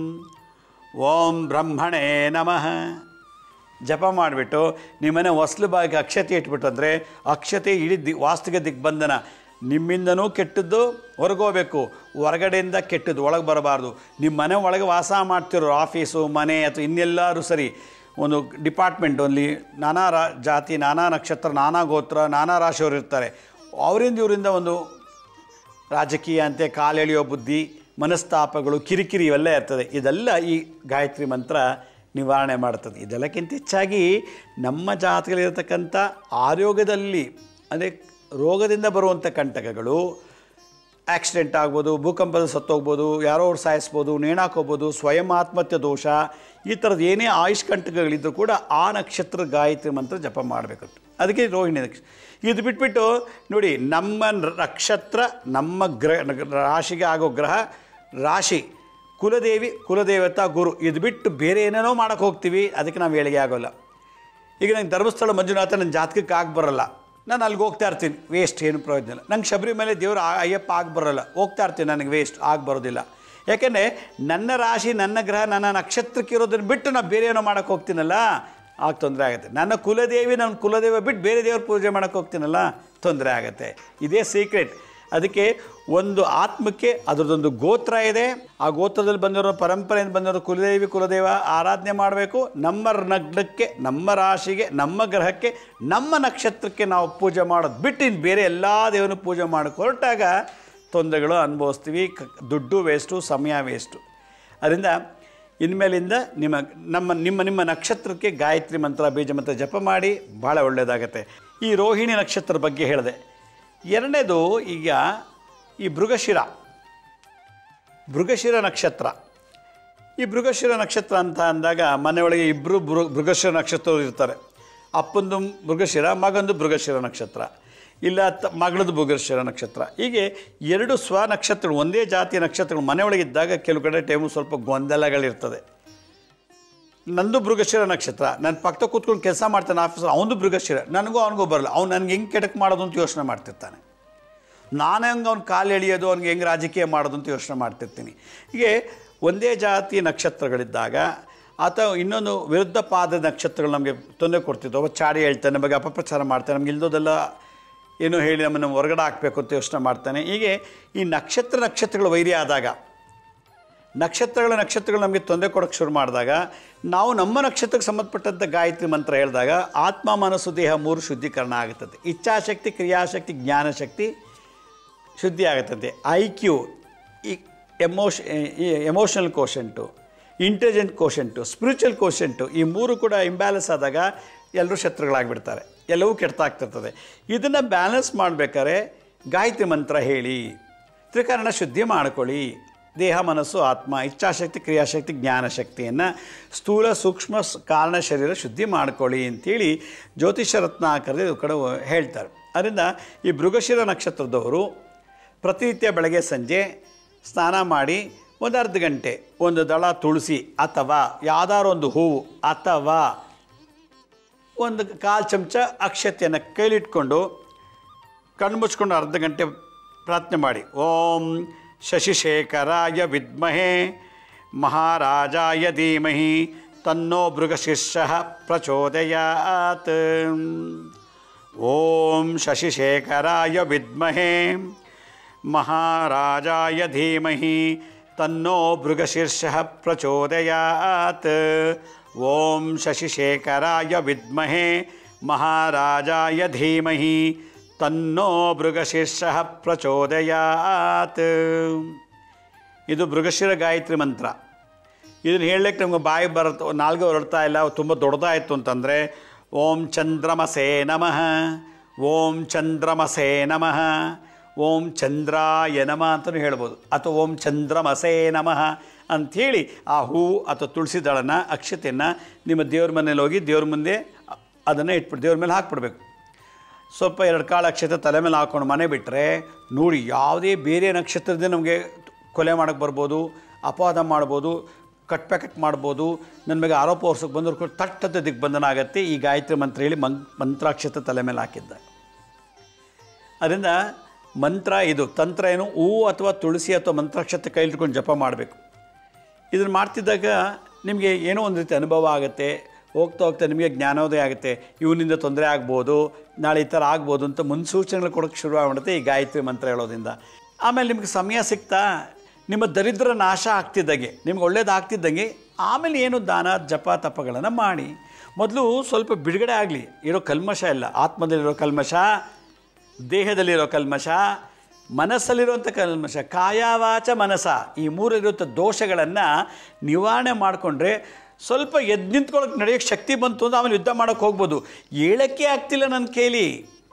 ಓಂ ಬ್ರಹ್ಮಣೇ ನಮಃ ಜಪ ಮಾಡಿಬಿಟ್ಟು ನಿಮ್ಮನೆ ಹೊಸ್ಲು ಬಾಗಿಗೆ ಅಕ್ಷತೆ ಇಟ್ಬಿಟ್ಟು ಅಂದರೆ ಅಕ್ಷತೆ ಇಡೀ ದಿ ವಾಸ್ತುಗೆ ದಿಗ್ಬಂಧನ. ನಿಮ್ಮಿಂದನೂ ಕೆಟ್ಟದ್ದು ಹೊರಗೋಗ್ಬೇಕು, ಹೊರಗಡೆಯಿಂದ ಕೆಟ್ಟದ್ದು ಒಳಗೆ ಬರಬಾರ್ದು. ನಿಮ್ಮ ಮನೆ ಒಳಗೆ ವಾಸ ಮಾಡ್ತಿರೋ ಆಫೀಸು ಮನೆ ಅಥವಾ ಇನ್ನೆಲ್ಲರೂ ಸರಿ, ಒಂದು ಡಿಪಾರ್ಟ್ಮೆಂಟ್ ಅಲ್ಲಿ ನಾನಾ ರಾ ಜಾತಿ ನಾನಾ ನಕ್ಷತ್ರ ನಾನಾ ಗೋತ್ರ ನಾನಾ ರಾಶಿಯವರು ಇರ್ತಾರೆ. ಅವರಿಂದ ಇವರಿಂದ ಒಂದು ರಾಜಕೀಯ ಅಂತೆ ಕಾಲೆಳೆಯೋ ಬುದ್ಧಿ, ಮನಸ್ತಾಪಗಳು, ಕಿರಿಕಿರಿ ಇವೆಲ್ಲ ಇರ್ತದೆ. ಇದೆಲ್ಲ ಈ ಗಾಯತ್ರಿ ಮಂತ್ರ ನಿವಾರಣೆ ಮಾಡ್ತದೆ. ಇದೆಲ್ಲಕ್ಕಿಂತ ಹೆಚ್ಚಾಗಿ ನಮ್ಮ ಜಾತಕದಲ್ಲಿರತಕ್ಕಂಥ ಆರೋಗ್ಯದಲ್ಲಿ ಅಂದರೆ ರೋಗದಿಂದ ಬರುವಂಥ ಕಂಟಕಗಳು, ಆಕ್ಸಿಡೆಂಟ್ ಆಗ್ಬೋದು, ಭೂಕಂಪದ ಸತ್ತೋಗ್ಬೋದು, ಯಾರೋ ಅವ್ರು ಸಾಯಿಸ್ಬೋದು, ನೇಣಾಕೋಬೋದು, ಸ್ವಯಂ ಆತ್ಮಹತ್ಯೆ ದೋಷ, ಈ ಥರದ್ದು ಏನೇ ಆಯುಷ್ ಕಂಟಕಗಳಿದ್ದರೂ ಕೂಡ ಆ ನಕ್ಷತ್ರ ಗಾಯತ್ರಿ ಮಂತ್ರ ಜಪ ಮಾಡಬೇಕಂತ. ಅದಕ್ಕೆ ರೋಹಿಣಿ ನಕ್ಷತ್ರ. ಇದು ಬಿಟ್ಬಿಟ್ಟು ನೋಡಿ, ನಮ್ಮ ನಕ್ಷತ್ರ ನಮ್ಮ ಗ್ರಹ ರಾಶಿಗೆ ಆಗೋ ಗ್ರಹ ರಾಶಿ, ಕುಲದೇವಿ ಕುಲದೇವತಾ ಗುರು, ಇದು ಬಿಟ್ಟು ಬೇರೆ ಏನೇನೋ ಮಾಡೋಕ್ಕೆ ಹೋಗ್ತೀವಿ. ಅದಕ್ಕೆ ನಾವು ಏಳಿಗೆ ಆಗೋಲ್ಲ. ಈಗ ನಂಗೆ ಧರ್ಮಸ್ಥಳ ಮಂಜುನಾಥ ನನ್ನ ಜಾತಕಕ್ಕೆ ಆಗಿ ಬರೋಲ್ಲ, ನಾನು ಅಲ್ಲಿಗೆ ಹೋಗ್ತಾ ಇರ್ತೀನಿ, ವೇಸ್ಟ್, ಏನು ಪ್ರಯೋಜನ ಇಲ್ಲ. ನಂಗೆ ಶಬರಿಮಲೆ ದೇವರು ಅಯ್ಯಪ್ಪ ಆಗಿ ಬರೋಲ್ಲ, ಹೋಗ್ತಾ ಇರ್ತೀನಿ, ನನಗೆ ವೇಸ್ಟ್, ಆಗಿ ಬರೋದಿಲ್ಲ. ಯಾಕೆಂದರೆ ನನ್ನ ರಾಶಿ ನನ್ನ ಗ್ರಹ ನನ್ನ ನಕ್ಷತ್ರಕ್ಕೆ ಇರೋದನ್ನು ಬಿಟ್ಟು ನಾವು ಬೇರೆ ಏನೋ ಮಾಡೋಕ್ಕೆ ಹೋಗ್ತೀನಲ್ಲ, ಆಗ ತೊಂದರೆ ಆಗುತ್ತೆ. ನನ್ನ ಕುಲದೇವಿ ನನ್ನ ಕುಲದೇವ ಬಿಟ್ಟು ಬೇರೆ ದೇವ್ರ ಪೂಜೆ ಮಾಡೋಕ್ಕೆ ಹೋಗ್ತೀನಲ್ಲ, ತೊಂದರೆ ಆಗುತ್ತೆ. ಇದೇ ಸೀಕ್ರೆಟ್. ಅದಕ್ಕೆ ಒಂದು ಆತ್ಮಕ್ಕೆ ಅದರದೊಂದು ಗೋತ್ರ ಇದೆ. ಆ ಗೋತ್ರದಲ್ಲಿ ಬಂದಿರೋ ಪರಂಪರೆಯಿಂದ ಬಂದಿರೋ ಕುಲದೇವಿ ಕುಲದೇವ ಆರಾಧನೆ ಮಾಡಬೇಕು. ನಮ್ಮ ನಗ್ನಕ್ಕೆ, ನಮ್ಮ ರಾಶಿಗೆ, ನಮ್ಮ ಗ್ರಹಕ್ಕೆ, ನಮ್ಮ ನಕ್ಷತ್ರಕ್ಕೆ ನಾವು ಪೂಜೆ ಮಾಡೋದು ಬಿಟ್ಟು ಇನ್ನು ಬೇರೆ ಎಲ್ಲ ದೇವರನ್ನು ಪೂಜೆ ಮಾಡೋಕ್ಕೆ ಹೊರಟಾಗ ತೊಂದರೆಗಳು ಅನುಭವಿಸ್ತೀವಿ. ಕ ದುಡ್ಡು ವೇಸ್ಟು, ಸಮಯ ವೇಸ್ಟು. ಅದರಿಂದ ಇನ್ಮೇಲಿಂದ ನಿಮ್ಮ ನಮ್ಮ ನಿಮ್ಮ ನಿಮ್ಮ ನಕ್ಷತ್ರಕ್ಕೆ ಗಾಯತ್ರಿ ಮಂತ್ರ ಬೀಜ ಮಂತ್ರ ಜಪ ಮಾಡಿ ಭಾಳ ಒಳ್ಳೆಯದಾಗತ್ತೆ. ಈ ರೋಹಿಣಿ ನಕ್ಷತ್ರ ಬಗ್ಗೆ ಹೇಳಿದೆ. ಎರಡನೇದು, ಈಗ ಈ ಮೃಗಶಿರ ಮೃಗಶಿರ ನಕ್ಷತ್ರ. ಈ ಮೃಗಶಿರ ನಕ್ಷತ್ರ ಅಂತ ಅಂದಾಗ ಮನೆಯೊಳಗೆ ಇಬ್ಬರು ಮೃ ಮೃಗಶಿರ ನಕ್ಷತ್ರರು ಇರ್ತಾರೆ. ಅಪ್ಪಂದು ಮೃಗಶಿರ, ಮಗಂದು ಮೃಗಶಿರ ನಕ್ಷತ್ರ, ಇಲ್ಲ ತ ಮಗಳದ್ದು ಮೃಗಶಿರ ನಕ್ಷತ್ರ. ಹೀಗೆ ಎರಡು ಸ್ವ ನಕ್ಷತ್ರಗಳು, ಒಂದೇ ಜಾತಿಯ ನಕ್ಷತ್ರಗಳು ಮನೆಯೊಳಗಿದ್ದಾಗ ಕೆಲವು ಕಡೆ ಟೈಮು ಸ್ವಲ್ಪ ಗೊಂದಲಗಳಿರ್ತದೆ. ನಂದು ಮೃಗಶಿರ ನಕ್ಷತ್ರ, ನನ್ನ ಪಕ್ಕ ಕೂತ್ಕೊಂಡು ಕೆಲಸ ಮಾಡ್ತಾನೆ ಆಫೀಸರ್, ಅವನದು ಮೃಗಶಿರ, ನನಗೂ ಅವನಿಗೂ ಬರಲ್ಲ. ಅವ್ನು ನನಗೆ ಹೆಂಗೆ ಕೆಟಕ್ಕೆ ಮಾಡೋದು ಅಂತ ಯೋಚನೆ ಮಾಡ್ತಿರ್ತಾನೆ. ನಾನು ಹೆಂಗೆ ಅವ್ನು ಕಾಲು ಎಳೆಯೋದು, ಅವ್ನಿಗೆ ಹೆಂಗೆ ರಾಜಕೀಯ ಮಾಡೋದು ಅಂತ ಯೋಚನೆ ಮಾಡ್ತಿರ್ತೀನಿ. ಹೀಗೆ ಒಂದೇ ಜಾತಿ ನಕ್ಷತ್ರಗಳಿದ್ದಾಗ ಅಥವಾ ಇನ್ನೊಂದು ವಿರುದ್ಧ ಪಾದ ನಕ್ಷತ್ರಗಳು ನಮಗೆ ತೊಂದರೆ ಕೊಡ್ತಿದ್ದವು. ಅವ ಚಾಡಿ ಹೇಳ್ತಾನೆ, ನಮಗೆ ಅಪಪ್ರಚಾರ ಮಾಡ್ತಾನೆ, ನಮ್ಗೆ ಇಲ್ದೋದೆಲ್ಲ ಏನೋ ಹೇಳಿ ನಮ್ಮನ್ನು ಹೊರಗಡೆ ಹಾಕಬೇಕು ಅಂತ ಯೋಚನೆ ಮಾಡ್ತಾನೆ. ಹೀಗೆ ಈ ನಕ್ಷತ್ರ ನಕ್ಷತ್ರಗಳು ವೈರಿ ಆದಾಗ, ನಕ್ಷತ್ರಗಳ ನಕ್ಷತ್ರಗಳು ನಮಗೆ ತೊಂದರೆ ಕೊಡೋಕ್ಕೆ ಶುರು ಮಾಡಿದಾಗ, ನಾವು ನಮ್ಮ ನಕ್ಷತ್ರಕ್ಕೆ ಸಂಬಂಧಪಟ್ಟಂಥ ಗಾಯತ್ರಿ ಮಂತ್ರ ಹೇಳಿದಾಗ ಆತ್ಮ ಮನಸ್ಸು ದೇಹ ಮೂರು ಶುದ್ಧೀಕರಣ ಆಗುತ್ತದೆ. ಇಚ್ಛಾಶಕ್ತಿ, ಕ್ರಿಯಾಶಕ್ತಿ, ಜ್ಞಾನಶಕ್ತಿ ಶುದ್ಧಿ ಆಗುತ್ತದೆ. ಐ ಕ್ಯೂ, ಈ ಎಮೋಷ ಈ emotional quotient, intelligent quotient, spiritual quotient, ಈ ಮೂರು ಕೂಡ ಇಂಬ್ಯಾಲೆನ್ಸ್ ಆದಾಗ ಎಲ್ಲರೂ ಶತ್ರುಗಳಾಗಿಬಿಡ್ತಾರೆ. ಎಲ್ಲವೂ ಕೆಡ್ತಾಗ್ತಿರ್ತದೆ. ಇದನ್ನು ಬ್ಯಾಲೆನ್ಸ್ ಮಾಡಬೇಕಾದ್ರೆ ಗಾಯತ್ರಿ ಮಂತ್ರ ಹೇಳಿ, ತ್ರಿಕರಣ ಶುದ್ಧಿ ಮಾಡ್ಕೊಳ್ಳಿ. ದೇಹ, ಮನಸ್ಸು, ಆತ್ಮ, ಇಚ್ಛಾಶಕ್ತಿ, ಕ್ರಿಯಾಶಕ್ತಿ, ಜ್ಞಾನಶಕ್ತಿಯನ್ನು ಸ್ಥೂಲ ಸೂಕ್ಷ್ಮ ಕಾರಣ ಶರೀರ ಶುದ್ಧಿ ಮಾಡ್ಕೊಳ್ಳಿ ಅಂಥೇಳಿ ಜ್ಯೋತಿಷ ರತ್ನಾಕರದಲ್ಲಿ ಇದು ಕಡೆ ಹೇಳ್ತಾರೆ. ಅದರಿಂದ ಈ ಮೃಗಶಿರ ನಕ್ಷತ್ರದವರು ಪ್ರತಿನಿತ್ಯ ಬೆಳಗ್ಗೆ ಸಂಜೆ ಸ್ನಾನ ಮಾಡಿ ಒಂದು ಅರ್ಧ ಗಂಟೆ ಒಂದು ದಳ ತುಳಸಿ ಅಥವಾ ಯಾವುದಾದ್ರು ಒಂದು ಹೂವು ಅಥವಾ ಒಂದು ಕಾಲು ಚಮಚ ಅಕ್ಷತೆಯನ್ನು ಕೈಲಿಟ್ಕೊಂಡು ಕಣ್ಣು ಮುಚ್ಕೊಂಡು ಅರ್ಧ ಗಂಟೆ ಪ್ರಾರ್ಥನೆ ಮಾಡಿ. ಓಂ ಶಶಿಶೇಖರಾಯ ವಿದ್ಮಹೇ ಮಹಾರಾಜಾಯ ಧೀಮಹಿ ತನ್ನೋ ಮೃಗಶಿರ್ಷಃ ಪ್ರಚೋದಯಾತ್. ಓಂ ಶಶಿಶೇಖರಾಯ ವಿದ್ಮಹೇ ಮಹಾರಾಜಾಯ ಧೀಮಹಿ ತನ್ನೋ ಮೃಗಶಿರ್ಷಃ ಪ್ರಚೋದಯಾತ್. ಓಂ ಶಶಿಶೇಖರಾಯ ವಿದ್ಮಹೇ ಮಹಾರಾಜಾಯ ಧೀಮಹಿ ತನ್ನೋ ಮೃಗಶಿರ್ಷಃ ಪ್ರಚೋದಯಾತ್. ಇದು ಮೃಗಶಿರ ಗಾಯತ್ರಿ ಮಂತ್ರ. ಇದನ್ನು ಹೇಳಲಿಕ್ಕೆ ನಮ್ಗೆ ಬಾಯಿ ಬರುತ್ತೆ, ನಾಲ್ಗೆ ಹೊರಡ್ತಾ ಇಲ್ಲ, ತುಂಬ ದೊಡ್ಡದಾಯಿತು ಅಂತಂದರೆ ಓಂ ಚಂದ್ರಮಸೇ ನಮಃ, ಓಂ ಚಂದ್ರಮಸೇ ನಮಃ, ಓಂ ಚಂದ್ರಾಯ ನಮಃ ಅಂತಲೂ ಹೇಳ್ಬೋದು. ಅಥವಾ ಓಂ ಚಂದ್ರಮಸೇ ನಮಃ ಅಂಥೇಳಿ ಆ ಹೂವು ಅಥವಾ ತುಳಸಿ ದಳನ ಅಕ್ಷತೆಯನ್ನು ನಿಮ್ಮ ದೇವ್ರ ಮನೇಲಿ ಹೋಗಿ ದೇವ್ರ ಮುಂದೆ ಅದನ್ನು ಇಟ್ಬಿಟ್ಟು ದೇವ್ರ ಮೇಲೆ ಹಾಕ್ಬಿಡ್ಬೇಕು. ಸ್ವಲ್ಪ ಎರಡು ಕಾಳು ಅಕ್ಷತೆ ತಲೆ ಮೇಲೆ ಹಾಕ್ಕೊಂಡು ಮನೆ ಬಿಟ್ಟರೆ ನೋಡಿ, ಯಾವುದೇ ಬೇರೆ ನಕ್ಷತ್ರದಿಂದ ನಮಗೆ ಕೊಲೆ ಮಾಡೋಕ್ಕೆ ಬರ್ಬೋದು, ಅಪವಾದ ಮಾಡ್ಬೋದು, ಕಟ್ ಪ್ಯಾಕೆಟ್ ಮಾಡ್ಬೋದು, ನನ್ನ ಮೇಲೆ ಆರೋಪ ವರ್ಷಕ್ಕೆ ಬಂದರೂ ತಟ್ಟದ ದಿಗ್ಬಂಧನ ಆಗುತ್ತೆ ಈ ಗಾಯತ್ರಿ ಮಂತ್ರ ಹೇಳಿ ಮಂ ಮಂತ್ರಾಕ್ಷತೆ ತಲೆ ಮೇಲೆ ಹಾಕಿದ್ದ. ಅದರಿಂದ ಮಂತ್ರ ಇದು. ತಂತ್ರ ಏನು, ಹೂವು ಅಥವಾ ತುಳಸಿ ಅಥವಾ ಮಂತ್ರಾಕ್ಷತೆ ಕೈಲಿಟ್ಕೊಂಡು ಜಪ ಮಾಡಬೇಕು. ಇದನ್ನು ಮಾಡ್ತಿದ್ದಾಗ ನಿಮಗೆ ಏನೋ ಒಂದು ರೀತಿ ಅನುಭವ ಆಗುತ್ತೆ. ಹೋಗ್ತಾ ಹೋಗ್ತಾ ನಿಮಗೆ ಜ್ಞಾನೋದಯ ಆಗುತ್ತೆ. ಇವನಿಂದ ತೊಂದರೆ ಆಗ್ಬೋದು, ನಾಳೆ ಈ ಥರ ಆಗ್ಬೋದು ಅಂತ ಮುನ್ಸೂಚನೆಗಳು ಕೊಡೋಕ್ಕೆ ಶುರುವಾಗ್ಬಿಡುತ್ತೆ ಈ ಗಾಯತ್ರಿ ಮಂತ್ರ ಹೇಳೋದ್ರಿಂದ. ಆಮೇಲೆ ನಿಮಗೆ ಸಮಯ ಸಿಗ್ತಾ ನಿಮ್ಮ ದರಿದ್ರ ನಾಶ ಆಗ್ತಿದ್ದಂಗೆ, ನಿಮ್ಗೆ ಒಳ್ಳೇದು ಆಗ್ತಿದ್ದಂಗೆ ಆಮೇಲೆ ಏನು ದಾನ ಜಪ ತಪಗಳನ್ನು ಮಾಡಿ. ಮೊದಲು ಸ್ವಲ್ಪ ಬಿಡುಗಡೆ ಆಗಲಿ. ಇರೋ ಕಲ್ಮಶ ಇಲ್ಲ, ಆತ್ಮದಲ್ಲಿರೋ ಕಲ್ಮಶ, ದೇಹದಲ್ಲಿರೋ ಕಲ್ಮಶ, ಮನಸ್ಸಲ್ಲಿರುವಂಥ ಕಲ್ಮಶ, ಕಾಯವಾಚ ಮನಸ, ಈ ಮೂರಲ್ಲಿರುವಂಥ ದೋಷಗಳನ್ನು ನಿವಾರಣೆ ಮಾಡಿಕೊಂಡ್ರೆ ಸ್ವಲ್ಪ ಎದ್ದು ನಿಂತ್ಕೊಳ್ಳೋಕೆ ನಡೆಯೋಕ್ಕೆ ಶಕ್ತಿ ಬಂತು ಅಂದರೆ ಆಮೇಲೆ ಯುದ್ಧ ಮಾಡೋಕ್ಕೆ ಹೋಗ್ಬೋದು. ಹೇಳೋಕ್ಕೆ ಆಗ್ತಿಲ್ಲ ನನ್ನ ಕೈಲಿ,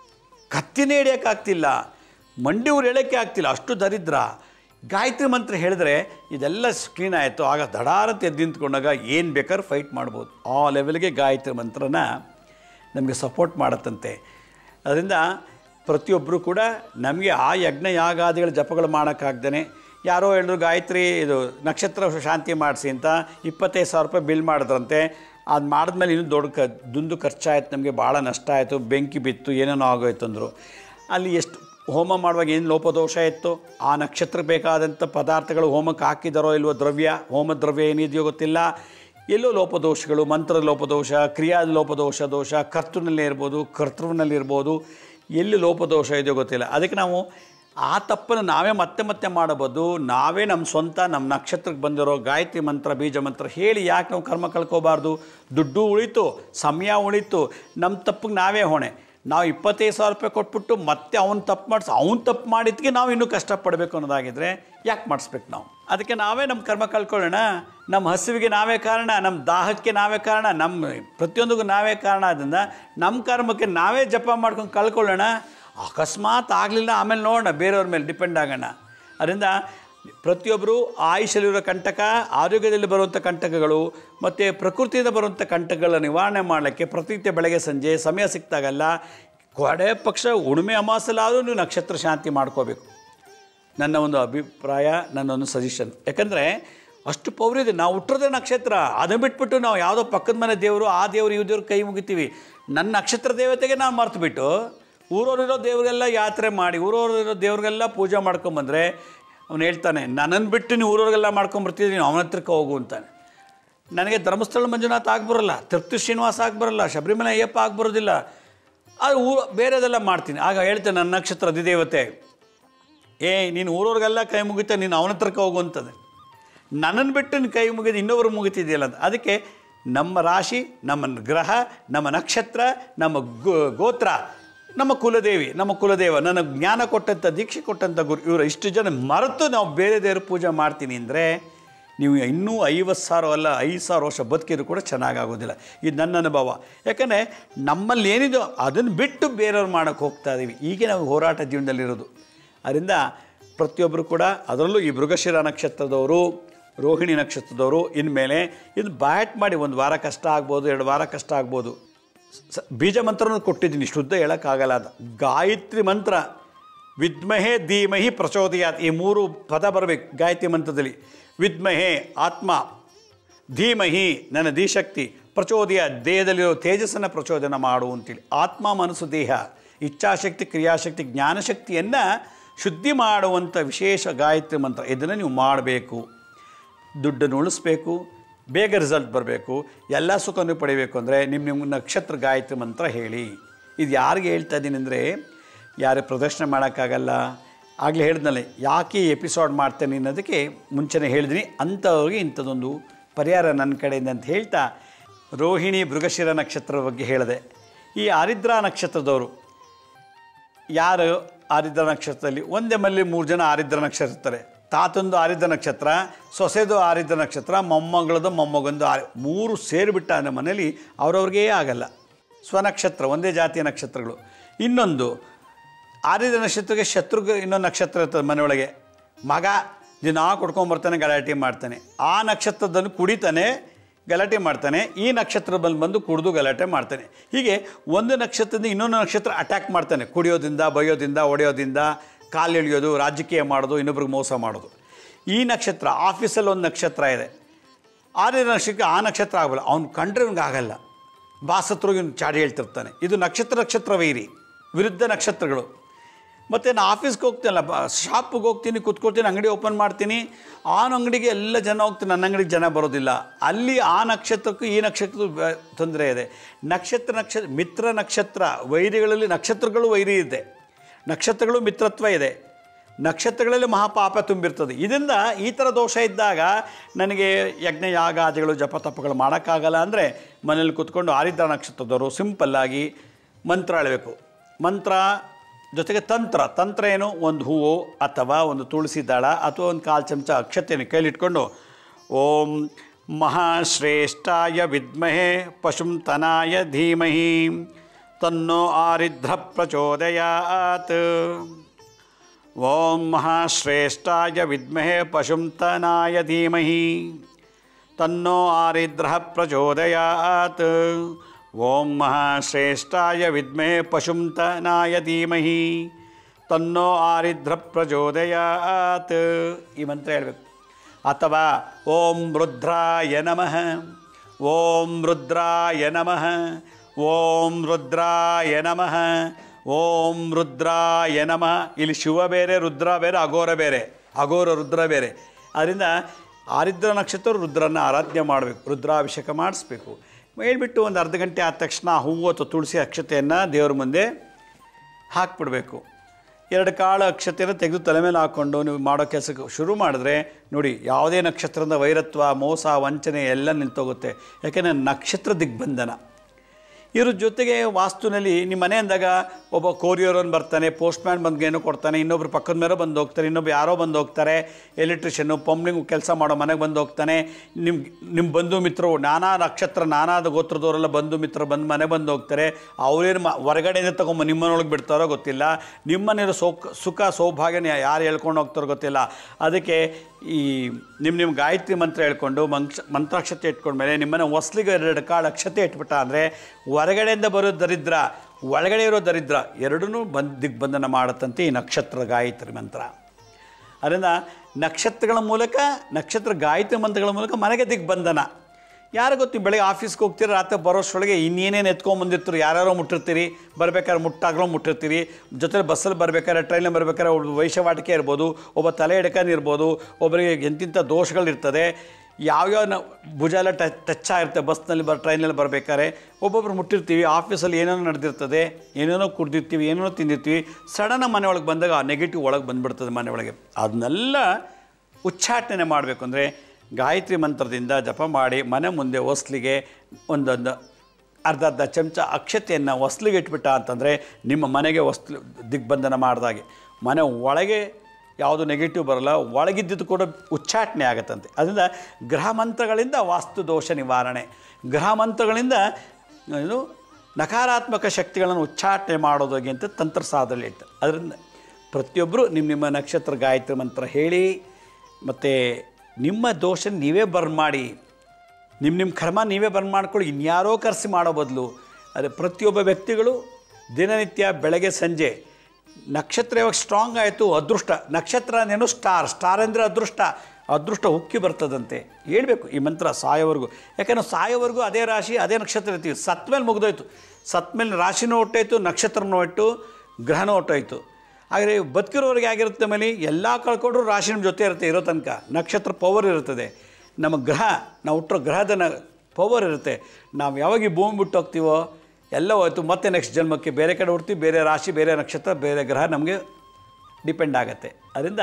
ಕತ್ತಿನೇ ಹಿಡಿಯೋಕ್ಕಾಗ್ತಿಲ್ಲ, ಮಂಡಿ ಊರು ಹೇಳೋಕ್ಕೆ ಆಗ್ತಿಲ್ಲ, ಅಷ್ಟು ದರಿದ್ರ. ಗಾಯತ್ರಿ ಮಂತ್ರ ಹೇಳಿದ್ರೆ ಇದೆಲ್ಲ ಸ್ಕ್ರೀನ್ ಆಯಿತು. ಆಗ ದಡಾರಂತ ಎದ್ದು ನಿಂತ್ಕೊಂಡಾಗ ಏನು ಬೇಕಾದ್ರೂ ಫೈಟ್ ಮಾಡ್ಬೋದು. ಆ ಲೆವೆಲ್ಗೆ ಗಾಯತ್ರಿ ಮಂತ್ರನ ನಮಗೆ ಸಪೋರ್ಟ್ ಮಾಡುತ್ತಂತೆ. ಅದರಿಂದ ಪ್ರತಿಯೊಬ್ಬರು ಕೂಡ ನಮಗೆ ಆ ಯಜ್ಞ ಯಾಗಾದಿಗಳ ಜಪಗಳು ಮಾಡೋಕ್ಕಾಗ್ದೇ ಯಾರೋ ಹೇಳಿದ್ರು ಗಾಯತ್ರಿ ಇದು ನಕ್ಷತ್ರ ಶಾಂತಿ ಮಾಡಿಸಿ ಅಂತ ಇಪ್ಪತ್ತೈದು ಸಾವಿರ ರೂಪಾಯಿ ಬಿಲ್ ಮಾಡಿದ್ರಂತೆ. ಅದು ಮಾಡಿದ್ಮೇಲೆ ಇನ್ನೂ ದೊಡ್ಡ ಕ ದುಂದು ಖರ್ಚಾಯಿತು, ನಮಗೆ ಭಾಳ ನಷ್ಟ ಆಯಿತು, ಬೆಂಕಿ ಬಿತ್ತು, ಏನೇನೋ ಆಗೋಯ್ತು ಅಂದರು. ಅಲ್ಲಿ ಎಷ್ಟು ಹೋಮ ಮಾಡುವಾಗ ಏನು ಲೋಪದೋಷ ಇತ್ತು, ಆ ನಕ್ಷತ್ರಕ್ಕೆ ಬೇಕಾದಂಥ ಪದಾರ್ಥಗಳು ಹೋಮಕ್ಕೆ ಹಾಕಿದಾರೋ ಇಲ್ವೋ, ದ್ರವ್ಯ ಹೋಮ ದ್ರವ್ಯ ಏನಿದೆಯೋ ಗೊತ್ತಿಲ್ಲ, ಎಲ್ಲೋ ಲೋಪದೋಷಗಳು, ಮಂತ್ರದ ಲೋಪದೋಷ, ಕ್ರಿಯಾದ ಲೋಪದೋಷ ದೋಷ, ಕರ್ತೃನಲ್ಲೇ ಇರ್ಬೋದು, ಕರ್ತೃವಿನಲ್ಲಿರ್ಬೋದು, ಎಲ್ಲಿ ಲೋಪದೋಷ ಇದೆಯೋ ಗೊತ್ತಿಲ್ಲ. ಅದಕ್ಕೆ ನಾವು ಆ ತಪ್ಪನ್ನು ನಾವೇ ಮತ್ತೆ ಮತ್ತೆ ಮಾಡಬಹುದು. ನಾವೇ ನಮ್ಮ ಸ್ವಂತ ನಮ್ಮ ನಕ್ಷತ್ರಕ್ಕೆ ಬಂದಿರೋ ಗಾಯತ್ರಿ ಮಂತ್ರ ಬೀಜ ಮಂತ್ರ ಹೇಳಿ ಯಾಕೆ ನಾವು ಕರ್ಮ ಕಳ್ಕೋಬಾರ್ದು. ದುಡ್ಡು ಉಳಿತು, ಸಮಯ ಉಳಿತು, ನಮ್ಮ ತಪ್ಪಿಗೆ ನಾವೇ ಹೊಣೆ. ನಾವು ಇಪ್ಪತ್ತೈದು ಸಾವಿರ ರೂಪಾಯಿ ಕೊಟ್ಬಿಟ್ಟು ಮತ್ತೆ ಅವ್ನು ತಪ್ಪು ಮಾಡಿಸಿ ಅವ್ನು ತಪ್ಪು ಮಾಡಿದ್ದಕ್ಕೆ ನಾವು ಇನ್ನೂ ಕಷ್ಟಪಡಬೇಕು ಅನ್ನೋದಾಗಿದ್ದರೆ ಯಾಕೆ ಮಾಡಿಸ್ಬೇಕು ನಾವು? ಅದಕ್ಕೆ ನಾವೇ ನಮ್ಮ ಕರ್ಮ ಕಳ್ಕೊಳ್ಳೋಣ. ನಮ್ಮ ಹಸಿವಿಗೆ ನಾವೇ ಕಾರಣ, ನಮ್ಮ ದಾಹಕ್ಕೆ ನಾವೇ ಕಾರಣ, ನಮ್ಮ ಪ್ರತಿಯೊಂದಿಗೂ ನಾವೇ ಕಾರಣ. ಆದ್ದರಿಂದ ನಮ್ಮ ಕರ್ಮಕ್ಕೆ ನಾವೇ ಜಪ ಮಾಡ್ಕೊಂಡು ಕಳ್ಕೊಳ್ಳೋಣ. ಅಕಸ್ಮಾತ್ ಆಗಲಿಲ್ಲ ಆಮೇಲೆ ನೋಡೋಣ, ಬೇರೆಯವ್ರ ಮೇಲೆ ಡಿಪೆಂಡ್ ಆಗೋಣ. ಅದರಿಂದ ಪ್ರತಿಯೊಬ್ಬರು ಆಯುಷಲ್ಲಿರೋ ಕಂಟಕ, ಆರೋಗ್ಯದಲ್ಲಿ ಬರುವಂಥ ಕಂಟಕಗಳು ಮತ್ತು ಪ್ರಕೃತಿಯಿಂದ ಬರುವಂಥ ಕಂಟಕಗಳ ನಿವಾರಣೆ ಮಾಡಲಿಕ್ಕೆ ಪ್ರತಿನಿತ್ಯ ಬೆಳಗ್ಗೆ ಸಂಜೆ ಸಮಯ ಸಿಕ್ತಾಗಲ್ಲ, ಕೊಡೆ ಪಕ್ಷ ಹುಣ್ಣಿಮೆ ಅಮಾವಾಸ್ಯೆಲಾದರೂ ನೀವು ನಕ್ಷತ್ರ ಶಾಂತಿ ಮಾಡ್ಕೋಬೇಕು. ನನ್ನ ಒಂದು ಅಭಿಪ್ರಾಯ, ನನ್ನ ಒಂದು ಸಜೆಷನ್. ಯಾಕಂದರೆ ಅಷ್ಟು ಪವರ್ ಇದೆ. ನಾವು ಹುಟ್ಟಿರೋದೇ ನಕ್ಷತ್ರ, ಅದನ್ನು ಬಿಟ್ಬಿಟ್ಟು ನಾವು ಯಾವುದೋ ಪಕ್ಕದ ಮನೆ ದೇವರು, ಆ ದೇವರು ಈ ದೇವ್ರು ಕೈ ಮುಗಿತೀವಿ. ನನ್ನ ನಕ್ಷತ್ರ ದೇವತೆಗೆ ನಾವು ಮರ್ತುಬಿಟ್ಟು ಊರವರಿರೋ ದೇವರಿಗೆಲ್ಲ ಯಾತ್ರೆ ಮಾಡಿ ಊರವರಿರೋ ದೇವ್ರಿಗೆಲ್ಲ ಪೂಜೆ ಮಾಡ್ಕೊಂಬಂದರೆ ಅವನು ಹೇಳ್ತಾನೆ, ನನ್ನನ್ನು ಬಿಟ್ಟು ನೀವು ಊರವ್ರಿಗೆಲ್ಲ ಮಾಡ್ಕೊಂಬರ್ತಿದ್ರಿ, ನೀವು ಅವನ ಹತ್ರಕ್ಕೆ ಹೋಗು ಅಂತಾನೆ. ನನಗೆ ಧರ್ಮಸ್ಥಳ ಮಂಜುನಾಥ ಆಗ್ಬರೋಲ್ಲ, ತೃಪ್ತಿ ಶ್ರೀನಿವಾಸ ಆಗ್ಬರೋಲ್ಲ, ಶಬರಿಮಲೆ ಅಯ್ಯಪ್ಪ ಆಗ್ಬರೋದಿಲ್ಲ, ಅದು ಊರು ಬೇರೆದೆಲ್ಲ ಮಾಡ್ತೀನಿ. ಆಗ ಹೇಳ್ತೇನೆ ನನ್ನ ನಕ್ಷತ್ರ ಅಧಿದೇವತೆ, ಏ ನೀನು ಊರವ್ರಿಗೆಲ್ಲ ಕೈ ಮುಗಿತ, ನೀನು ಅವನ ಹತ್ರಕ್ಕೆ ಹೋಗು ಅಂತದೆ. ನನ್ನನ್ನು ಬಿಟ್ಟು ನೀನು ಕೈ ಮುಗಿದು ಇನ್ನೊಬ್ರು ಮುಗಿತಿದೆಯಲ್ಲ ಅಂತ. ಅದಕ್ಕೆ ನಮ್ಮ ರಾಶಿ, ನಮ್ಮ ಗ್ರಹ, ನಮ್ಮ ನಕ್ಷತ್ರ, ನಮ್ಮ ಗೋತ್ರ, ನಮ್ಮ ಕುಲದೇವಿ, ನಮ್ಮ ಕುಲದೇವ, ನನ್ನ ಜ್ಞಾನ ಕೊಟ್ಟಂಥ ದೀಕ್ಷೆ ಕೊಟ್ಟಂಥ ಗುರು, ಇವರು ಇಷ್ಟು ಜನ ಮರೆತು ನಾವು ಬೇರೆ ದೇವ್ರ ಪೂಜೆ ಮಾಡ್ತೀನಿ ಅಂದರೆ ನೀವು ಇನ್ನೂ ಐವತ್ತು ಸಾವಿರ ಅಲ್ಲ ಐದು ಸಾವಿರ ವರ್ಷ ಬದುಕಿದ್ರು ಕೂಡ ಚೆನ್ನಾಗಾಗೋದಿಲ್ಲ. ಇದು ನನ್ನ ಅನುಭವ. ಯಾಕಂದರೆ ನಮ್ಮಲ್ಲಿ ಏನಿದೋ ಅದನ್ನು ಬಿಟ್ಟು ಬೇರೆಯವ್ರು ಮಾಡೋಕ್ಕೆ ಹೋಗ್ತಾ ಇದ್ದೀವಿ. ಹೀಗೆ ನಾವು ಹೋರಾಟ ಜೀವನದಲ್ಲಿರೋದು. ಅದರಿಂದ ಪ್ರತಿಯೊಬ್ಬರು ಕೂಡ, ಅದರಲ್ಲೂ ಈ ಮೃಗಶಿರ ನಕ್ಷತ್ರದವರು, ರೋಹಿಣಿ ನಕ್ಷತ್ರದವರು ಇನ್ಮೇಲೆ ಇದು ಬ್ಯಾಟ್ ಮಾಡಿ ಒಂದು ವಾರ ಕಷ್ಟ ಆಗ್ಬೋದು, ಎರಡು ವಾರ ಕಷ್ಟ ಆಗ್ಬೋದು. ಸ ಬೀಜ ಮಂತ್ರನೂ ಕೊಟ್ಟಿದ್ದೀನಿ, ಶುದ್ಧ ಹೇಳೋಕ್ಕಾಗಲ್ಲ. ಅದು ಗಾಯತ್ರಿ ಮಂತ್ರ, ವಿದ್ಮಹೇ ಧೀಮಹಿ ಪ್ರಚೋದಯಾತ್, ಈ ಮೂರು ಪದ ಬರಬೇಕು ಗಾಯತ್ರಿ ಮಂತ್ರದಲ್ಲಿ. ವಿದ್ಮಹೇ ಆತ್ಮ, ಧೀಮಹಿ ನನ್ನ ಧೀಶಕ್ತಿ, ಪ್ರಚೋದಯ ದೇಹದಲ್ಲಿರೋ ತೇಜಸ್ಸನ್ನು ಪ್ರಚೋದನೆ ಮಾಡು ಅಂತೇಳಿ. ಆತ್ಮ ಮನಸ್ಸು ದೇಹ, ಇಚ್ಛಾಶಕ್ತಿ ಕ್ರಿಯಾಶಕ್ತಿ ಜ್ಞಾನಶಕ್ತಿಯನ್ನು ಶುದ್ಧಿ ಮಾಡುವಂಥ ವಿಶೇಷ ಗಾಯತ್ರಿ ಮಂತ್ರ. ಇದನ್ನು ನೀವು ಮಾಡಬೇಕು. ದುಡ್ಡನ್ನು ಉಳಿಸ್ಬೇಕು, ಬೇಗ ರಿಸಲ್ಟ್ ಬರಬೇಕು, ಎಲ್ಲ ಸುಖವನ್ನು ಪಡಿಬೇಕು ಅಂದರೆ ನಿಮ್ಮ ನಿಮ್ಮ ನಕ್ಷತ್ರ ಗಾಯತ್ರಿ ಮಂತ್ರ ಹೇಳಿ. ಇದು ಯಾರಿಗೆ ಹೇಳ್ತಾ ಇದ್ದೀನಿ ಅಂದರೆ, ಯಾರು ಪ್ರದರ್ಶನ ಮಾಡೋಕ್ಕಾಗಲ್ಲ, ಆಗಲೇ ಹೇಳಿದ್ನಲ್ಲ ಯಾಕೆ ಈ ಎಪಿಸೋಡ್ ಮಾಡ್ತೇನೆ ಅನ್ನೋದಕ್ಕೆ ಮುಂಚೆನೇ ಹೇಳಿದ್ದೀನಿ. ಅಂಥವ್ರಿಗೆ ಇಂಥದ್ದೊಂದು ಪರಿಹಾರ ನನ್ನ ಕಡೆಯಿಂದ ಅಂತ ಹೇಳ್ತಾ, ರೋಹಿಣಿ ಮೃಗಶಿರ ನಕ್ಷತ್ರದ ಬಗ್ಗೆ ಹೇಳಿದೆ. ಈ ಆರಿದ್ರಾ ನಕ್ಷತ್ರದವರು ಯಾರು ಆರಿದ್ರ ನಕ್ಷತ್ರದಲ್ಲಿ ಒಂದೇ ಮಲ್ಲಿ ಮೂರು ಜನ ಆರಿದ್ರ ನಕ್ಷತ್ರ ಇರ್ತಾರೆ. ತಾತಂದು ಆರಿದ್ರ ನಕ್ಷತ್ರ, ಸೊಸೆದು ಆರಿದ್ರ ನಕ್ಷತ್ರ, ಮೊಮ್ಮಗಳದು ಮೊಮ್ಮಗಂದು ಆರಿ ಮೂರು ಸೇರಿಬಿಟ್ಟ ಅಂದರೆ ಮನೇಲಿ ಅವ್ರವ್ರಿಗೇ ಆಗಲ್ಲ. ಸ್ವನಕ್ಷತ್ರ ಒಂದೇ ಜಾತಿಯ ನಕ್ಷತ್ರಗಳು. ಇನ್ನೊಂದು ಆರಿದ್ರ ನಕ್ಷತ್ರಕ್ಕೆ ಶತ್ರು ಇನ್ನೊಂದು ನಕ್ಷತ್ರ ಇರ್ತದೆ ಮನೆಯೊಳಗೆ. ಮಗ ದಿನ ಕೊಡ್ಕೊಂಬರ್ತಾನೆ, ಗಲಾಟೆ ಮಾಡ್ತಾನೆ. ಆ ನಕ್ಷತ್ರದಲ್ಲಿ ಕುಡಿತಾನೆ, ಗಲಾಟೆ ಮಾಡ್ತಾನೆ. ಈ ನಕ್ಷತ್ರದಲ್ಲಿ ಬಂದು ಕುಡಿದು ಗಲಾಟೆ ಮಾಡ್ತಾನೆ. ಹೀಗೆ ಒಂದು ನಕ್ಷತ್ರದಿಂದ ಇನ್ನೊಂದು ನಕ್ಷತ್ರ ಅಟ್ಯಾಕ್ ಮಾಡ್ತಾನೆ, ಕುಡಿಯೋದ್ರಿಂದ, ಬೈಯೋದ್ರಿಂದ, ಹೊಡೆಯೋದ್ರಿಂದ, ಕಾಲು ಎಳೆಯೋದು, ರಾಜಕೀಯ ಮಾಡೋದು, ಇನ್ನೊಬ್ರಿಗೆ ಮೋಸ ಮಾಡೋದು. ಈ ನಕ್ಷತ್ರ ಆಫೀಸಲ್ಲಿ ಒಂದು ನಕ್ಷತ್ರ ಇದೆ, ಆರನೇ ನಕ್ಷತ್ರಕ್ಕೆ ಆ ನಕ್ಷತ್ರ ಆಗಲ್ಲ. ಅವ್ನು ಕಂಡ್ರೆ ಅವ್ನಿಗೆ ಆಗಲ್ಲ, ಬಾಸ್ ಹತ್ರ ಇವ್ನು ಚಾಡಿ ಹೇಳ್ತಿರ್ತಾನೆ. ಇದು ನಕ್ಷತ್ರ ನಕ್ಷತ್ರ ವೈರಿ, ವಿರುದ್ಧ ನಕ್ಷತ್ರಗಳು. ಮತ್ತು ನಾನು ಆಫೀಸ್ಗೆ ಹೋಗ್ತೀನಲ್ಲ, ಬ ಶಾಪಿಗೆ ಹೋಗ್ತೀನಿ, ಕೂತ್ಕೊಳ್ತೀನಿ, ಅಂಗಡಿ ಓಪನ್ ಮಾಡ್ತೀನಿ. ಆ ಅಂಗಡಿಗೆ ಎಲ್ಲ ಜನ ಹೋಗ್ತೀನಿ, ನನ್ನ ಅಂಗಡಿಗೆ ಜನ ಬರೋದಿಲ್ಲ. ಅಲ್ಲಿ ಆ ನಕ್ಷತ್ರಕ್ಕೂ ಈ ನಕ್ಷತ್ರಕ್ಕೂ ತೊಂದರೆ ಇದೆ. ನಕ್ಷತ್ರ ನಕ್ಷತ್ರ ಮಿತ್ರ ನಕ್ಷತ್ರ ವೈರಿಗಳಲ್ಲಿ ನಕ್ಷತ್ರಗಳು ವೈರಿ ಇದೆ, ನಕ್ಷತ್ರಗಳು ಮಿತ್ರತ್ವ ಇದೆ, ನಕ್ಷತ್ರಗಳಲ್ಲಿ ಮಹಾಪಾಪ ತುಂಬಿರ್ತದೆ. ಇದರಿಂದ ಈ ಥರ ದೋಷ ಇದ್ದಾಗ ನನಗೆ ಯಜ್ಞ ಯಾಗಾದಿಗಳು ಜಪ ತಪಗಳು ಮಾಡೋಕ್ಕಾಗಲ್ಲ ಅಂದರೆ ಮನೇಲಿ ಕೂತ್ಕೊಂಡು ಆರಿದ್ರ ನಕ್ಷತ್ರದವರು ಸಿಂಪಲ್ಲಾಗಿ ಮಂತ್ರ ಹೇಳಬೇಕು. ಮಂತ್ರ ಜೊತೆಗೆ ತಂತ್ರ. ತಂತ್ರ ಏನು? ಒಂದು ಹೂವು ಅಥವಾ ಒಂದು ತುಳಸಿ ದಳ ಅಥವಾ ಒಂದು ಕಾಲು ಚಮಚ ಅಕ್ಷತೆಯನ್ನು ಕೈಲಿಟ್ಕೊಂಡು ಓಂ ಮಹಾಶ್ರೇಷ್ಠಾಯ ವಿದ್ಮಹೇ ಪಶುಂತನಾಯ ಧೀಮಹಿ ತನ್ನೋ ಆರಿದ್ರ ಪ್ರಚೋದಯಾತ್. ಓಂ ಮಹಾಶ್ರೇಷ್ಠಾಯ ವಿದ್ಮಹೇ ಪಶುಂತನಾಯ ಧೀಮಹಿ ತನ್ನೋ ಆರಿದ್ರ ಪ್ರಚೋದಯಾತ್. ಓಂ ಮಹಾಶ್ರೇಷ್ಠಾಯ ವಿದ್ಮಹೇ ಪಶುಂತನಾಯ ಧೀಮಹಿ ತನ್ನೋ ಆರಿದ್ರ ಪ್ರಚೋದಯಾತ್. ಈ ಮಂತ್ರ ಹೇಳಬೇಕು. ಅಥವಾ ಓಂ ರುದ್ರಾಯ ನಮಃ, ಓಂ ರುದ್ರಾಯ ನಮಃ, ಓಂ ರುದ್ರಾಯ ನಮಃ, ಓಂ ರುದ್ರಾಯ ನಮಃ. ಇಲ್ಲಿ ಶಿವ ಬೇರೆ, ರುದ್ರ ಬೇರೆ, ಅಘೋರ ಬೇರೆ. ಅಘೋರ ರುದ್ರ ಬೇರೆ. ಅದರಿಂದ ಆರಿದ್ರ ನಕ್ಷತ್ರ ರುದ್ರನ ಆರಾಧನೆ ಮಾಡಬೇಕು, ರುದ್ರಾಭಿಷೇಕ ಮಾಡಿಸ್ಬೇಕು. ಹೇಳ್ಬಿಟ್ಟು ಒಂದು ಅರ್ಧ ಗಂಟೆ ಆದ ತಕ್ಷಣ ಹೂವು ಅಥವಾ ತುಳಸಿ ಅಕ್ಷತೆಯನ್ನು ದೇವ್ರ ಮುಂದೆ ಹಾಕಿಬಿಡಬೇಕು. ಎರಡು ಕಾಳು ಅಕ್ಷತೆಯನ್ನು ತೆಗೆದು ತಲೆ ಮೇಲೆ ಹಾಕ್ಕೊಂಡು ನೀವು ಮಾಡೋ ಕೆಲಸಕ್ಕೆ ಶುರು ಮಾಡಿದ್ರೆ ನೋಡಿ, ಯಾವುದೇ ನಕ್ಷತ್ರದ ವೈರತ್ವ, ಮೋಸ, ವಂಚನೆ ಎಲ್ಲ ನಿಂತೋಗುತ್ತೆ. ಯಾಕೆಂದರೆ ನಕ್ಷತ್ರ ದಿಗ್ಬಂಧನ. ಇವ್ರ ಜೊತೆಗೆ ವಾಸ್ತುನಲ್ಲಿ ನಿಮ್ಮ ಮನೆ ಅಂದಾಗ ಒಬ್ಬ ಕೊರಿಯರನ್ನು ಬರ್ತಾನೆ, ಪೋಸ್ಟ್ ಮ್ಯಾನ್ ಬಂದು ಏನೋ ಕೊಡ್ತಾನೆ, ಇನ್ನೊಬ್ರು ಪಕ್ಕದ ಮೇಲೆ ಬಂದು ಹೋಗ್ತಾರೆ, ಇನ್ನೊಬ್ಬರು ಯಾರೋ ಬಂದು ಹೋಗ್ತಾರೆ, ಎಲೆಕ್ಟ್ರಿಷಿಯನ್ನು ಪಂಪ್ಲಿಂಗ್ ಕೆಲಸ ಮಾಡೋ ಮನೆಗೆ ಬಂದು ಹೋಗ್ತಾನೆ. ನಿಮ್ಮ ನಿಮ್ಮ ಬಂಧು ಮಿತ್ರರು ನಾನಾ ನಕ್ಷತ್ರ ನಾನಾದ ಗೋತ್ರದವರೆಲ್ಲ ಬಂಧು ಮಿತ್ರರು ಬಂದು ಮನೆ ಬಂದು ಹೋಗ್ತಾರೆ. ಅವರೇನು ಮ ಹೊರಗಡೆಯಿಂದ ತೊಗೊಂಬ ನಿಮ್ಮನೊಳಗೆ ಬಿಡ್ತಾರೋ ಗೊತ್ತಿಲ್ಲ, ನಿಮ್ಮನೇಲಿ ಸೋಕ್ ಸುಖ ಸೌಭಾಗ್ಯನ ಯಾರು ಹೇಳ್ಕೊಂಡು ಹೋಗ್ತಾರೋ ಗೊತ್ತಿಲ್ಲ. ಅದಕ್ಕೆ ಈ ನಿಮ್ಮ ನಿಮ್ಮ ಗಾಯತ್ರಿ ಮಂತ್ರ ಹೇಳ್ಕೊಂಡು ಮಂಕ್ಷ ಮಂತ್ರಾಕ್ಷತೆ ಇಟ್ಕೊಂಡ್ಮೇಲೆ ನಿಮ್ಮನೆ ಹೊಸ್ಲಿಗೆ ಎರಡು ಕಾಳು ಅಕ್ಷತೆ ಇಟ್ಬಿಟ್ಟ ಅಂದರೆ ಹೊರಗಡೆಯಿಂದ ಬರೋ ದರಿದ್ರ, ಒಳಗಡೆ ಇರೋ ದರಿದ್ರ ಎರಡೂ ಬಂದು ದಿಗ್ಬಂಧನ ಮಾಡುತ್ತಂತೆ ಈ ನಕ್ಷತ್ರ ಗಾಯತ್ರಿ ಮಂತ್ರ. ಅದರಿಂದ ನಕ್ಷತ್ರಗಳ ಮೂಲಕ, ನಕ್ಷತ್ರ ಗಾಯತ್ರಿ ಮಂತ್ರಗಳ ಮೂಲಕ ಮನೆಗೆ ದಿಗ್ಬಂಧನ. ಯಾರು ಗೊತ್ತು, ಬೆಳಗ್ಗೆ ಆಫೀಸ್ಗೆ ಹೋಗ್ತೀರಿ, ರಾತ್ರಿ ಬರೋಷ್ಟರೊಳಗೆ ಇನ್ನೇನೇನು ಎತ್ಕೊಂಬಂದಿರ್ತೀರಿ, ಯಾರ್ಯಾರೋ ಮುಟ್ಟಿರ್ತೀರಿ, ಬರ್ಬೇಕಾದ್ರೆ ಮುಟ್ಟಾಗ್ಲೋ ಮುಟ್ಟಿರ್ತೀರಿ, ಜೊತೆಲಿ ಬಸ್ಸಲ್ಲಿ ಬರ್ಬೇಕಾದ್ರೆ, ಟ್ರೈನಲ್ಲಿ ಬರ್ಬೇಕಾದ್ರೆ ಒಬ್ಬ ವೈಶವಾಟಿಕೆ ಇರ್ಬೋದು, ಒಬ್ಬ ತಲೆ ಹಿಡ್ಕೊಂಡು ಇರ್ಬೋದು, ಒಬ್ಬರಿಗೆ ಎಂತಿಂಥ ದೋಷಗಳಿರ್ತದೆ, ಯಾವ್ಯಾವ ನ ಭುಜ ಎಲ್ಲ ಟಚ್ ಟಚ್ ಆಗಿರುತ್ತೆ ಬಸ್ನಲ್ಲಿ ಬರ್ ಟ್ರೈನಲ್ಲಿ ಬರಬೇಕಾದ್ರೆ. ಒಬ್ಬೊಬ್ರು ಮುಟ್ಟಿರ್ತೀವಿ, ಆಫೀಸಲ್ಲಿ ಏನೇನೋ ನಡೆದಿರ್ತದೆ, ಏನೇನೋ ಕುಡ್ದಿರ್ತೀವಿ, ಏನೇನೋ ತಿಂದಿರ್ತೀವಿ, ಸಡನ್ನ ಮನೆ ಒಳಗೆ ಬಂದಾಗ ಆ ನೆಗೆಟಿವ್ ಒಳಗೆ ಬಂದುಬಿಡ್ತದೆ ಮನೆ ಒಳಗೆ. ಅದನ್ನೆಲ್ಲ ಉಚ್ಚಾಟನೆ ಮಾಡಬೇಕು ಅಂದರೆ ಗಾಯತ್ರಿ ಮಂತ್ರದಿಂದ ಜಪ ಮಾಡಿ ಮನೆ ಮುಂದೆ ಹೊಸ್ಲಿಗೆ ಒಂದೊಂದು ಅರ್ಧ ಅರ್ಧ ಚಮಚ ಅಕ್ಷತೆಯನ್ನು ಹೊಸ್ಲಿಗೆ ಇಟ್ಬಿಟ್ಟ ಅಂತಂದರೆ ನಿಮ್ಮ ಮನೆಗೆ ಹೊಸ್ಲು ದಿಗ್ಬಂಧನ ಮಾಡಿದಾಗೆ. ಮನೆ ಒಳಗೆ ಯಾವುದು ನೆಗೆಟಿವ್ ಬರಲ್ಲ, ಒಳಗಿದ್ದಿದ್ದು ಕೂಡ ಉಚ್ಚಾಟನೆ ಆಗುತ್ತಂತೆ. ಅದರಿಂದ ಗ್ರಹ ಮಂತ್ರಗಳಿಂದ ವಾಸ್ತು ದೋಷ ನಿವಾರಣೆ, ಗ್ರಹ ಮಂತ್ರಗಳಿಂದ ಇದು ನಕಾರಾತ್ಮಕ ಶಕ್ತಿಗಳನ್ನು ಉಚ್ಚಾಟನೆ ಮಾಡೋದಾಗಿ ಅಂತ ತಂತ್ರಸಾಧನೆ ಹೇಳ್ತಾರೆ. ಅದರಿಂದ ಪ್ರತಿಯೊಬ್ಬರು ನಿಮ್ಮ ನಿಮ್ಮ ನಕ್ಷತ್ರ ಗಾಯತ್ರಿ ಮಂತ್ರ ಹೇಳಿ, ಮತ್ತು ನಿಮ್ಮ ದೋಷ ನೀವೇ ಬರ್ನ್ ಮಾಡಿ, ನಿಮ್ಮ ನಿಮ್ಮ ಕರ್ಮ ನೀವೇ ಬರ್ನ್ ಮಾಡ್ಕೊಳ್ಳಿ, ಇನ್ಯಾರೋ ಕರೆಸಿ ಮಾಡೋ ಬದಲು. ಅದೇ ಪ್ರತಿಯೊಬ್ಬ ವ್ಯಕ್ತಿಗಳು ದಿನನಿತ್ಯ ಬೆಳಗ್ಗೆ ಸಂಜೆ ನಕ್ಷತ್ರ ಯಾವಾಗ ಸ್ಟ್ರಾಂಗ್ ಆಯಿತು, ಅದೃಷ್ಟ ನಕ್ಷತ್ರ ಅಂದೇನು ಸ್ಟಾರ್, ಸ್ಟಾರ್ ಅಂದರೆ ಅದೃಷ್ಟ, ಅದೃಷ್ಟ ಉಕ್ಕಿ ಬರ್ತದಂತೆ. ಹೇಳಬೇಕು ಈ ಮಂತ್ರ ಸಾಯೋವರೆಗೂ. ಯಾಕಂದ್ರೆ ಸಾಯೋವರೆಗೂ ಅದೇ ರಾಶಿ ಅದೇ ನಕ್ಷತ್ರ ಇರ್ತೀವಿ. ಸತ್ತ ಮೇಲೆ ಮುಗಿದೋಯ್ತು, ಸತ್ತ ಮೇಲೆ ರಾಶಿನೂ ಹೊಟ್ಟೋಯ್ತು, ನಕ್ಷತ್ರನೂ ಹೊಟ್ಟು, ಗ್ರಹನೂ ಹೊಟ್ಟೋಯ್ತು. ಆದರೆ ಬದುಕಿರೋರಿಗೆ ಆಗಿರುತ್ತೆ ಮೇಲೆ ಎಲ್ಲ ಕಳ್ಕೊಂಡ್ರು ರಾಶಿ ನಮ್ಮ ಜೊತೆ ಇರುತ್ತೆ ಇರೋ ತನಕ. ನಕ್ಷತ್ರ ಪವರ್ ಇರುತ್ತದೆ, ನಮ್ಮ ಗ್ರಹ ನಾವು ಹುಟ್ಟಿರೋ ಗ್ರಹದ ನ ಪವರ್ ಇರುತ್ತೆ. ನಾವು ಯಾವಾಗ ಈ ಭೂಮಿ ಬಿಟ್ಟು ಹೋಗ್ತೀವೋ ಎಲ್ಲ ಹೋಯ್ತು, ಮತ್ತೆ ನೆಕ್ಸ್ಟ್ ಜನ್ಮಕ್ಕೆ ಬೇರೆ ಕಡೆ ಹುಡ್ತೀವಿ, ಬೇರೆ ರಾಶಿ, ಬೇರೆ ನಕ್ಷತ್ರ, ಬೇರೆ ಗ್ರಹ ನಮಗೆ ಡಿಪೆಂಡ್ ಆಗುತ್ತೆ. ಅದರಿಂದ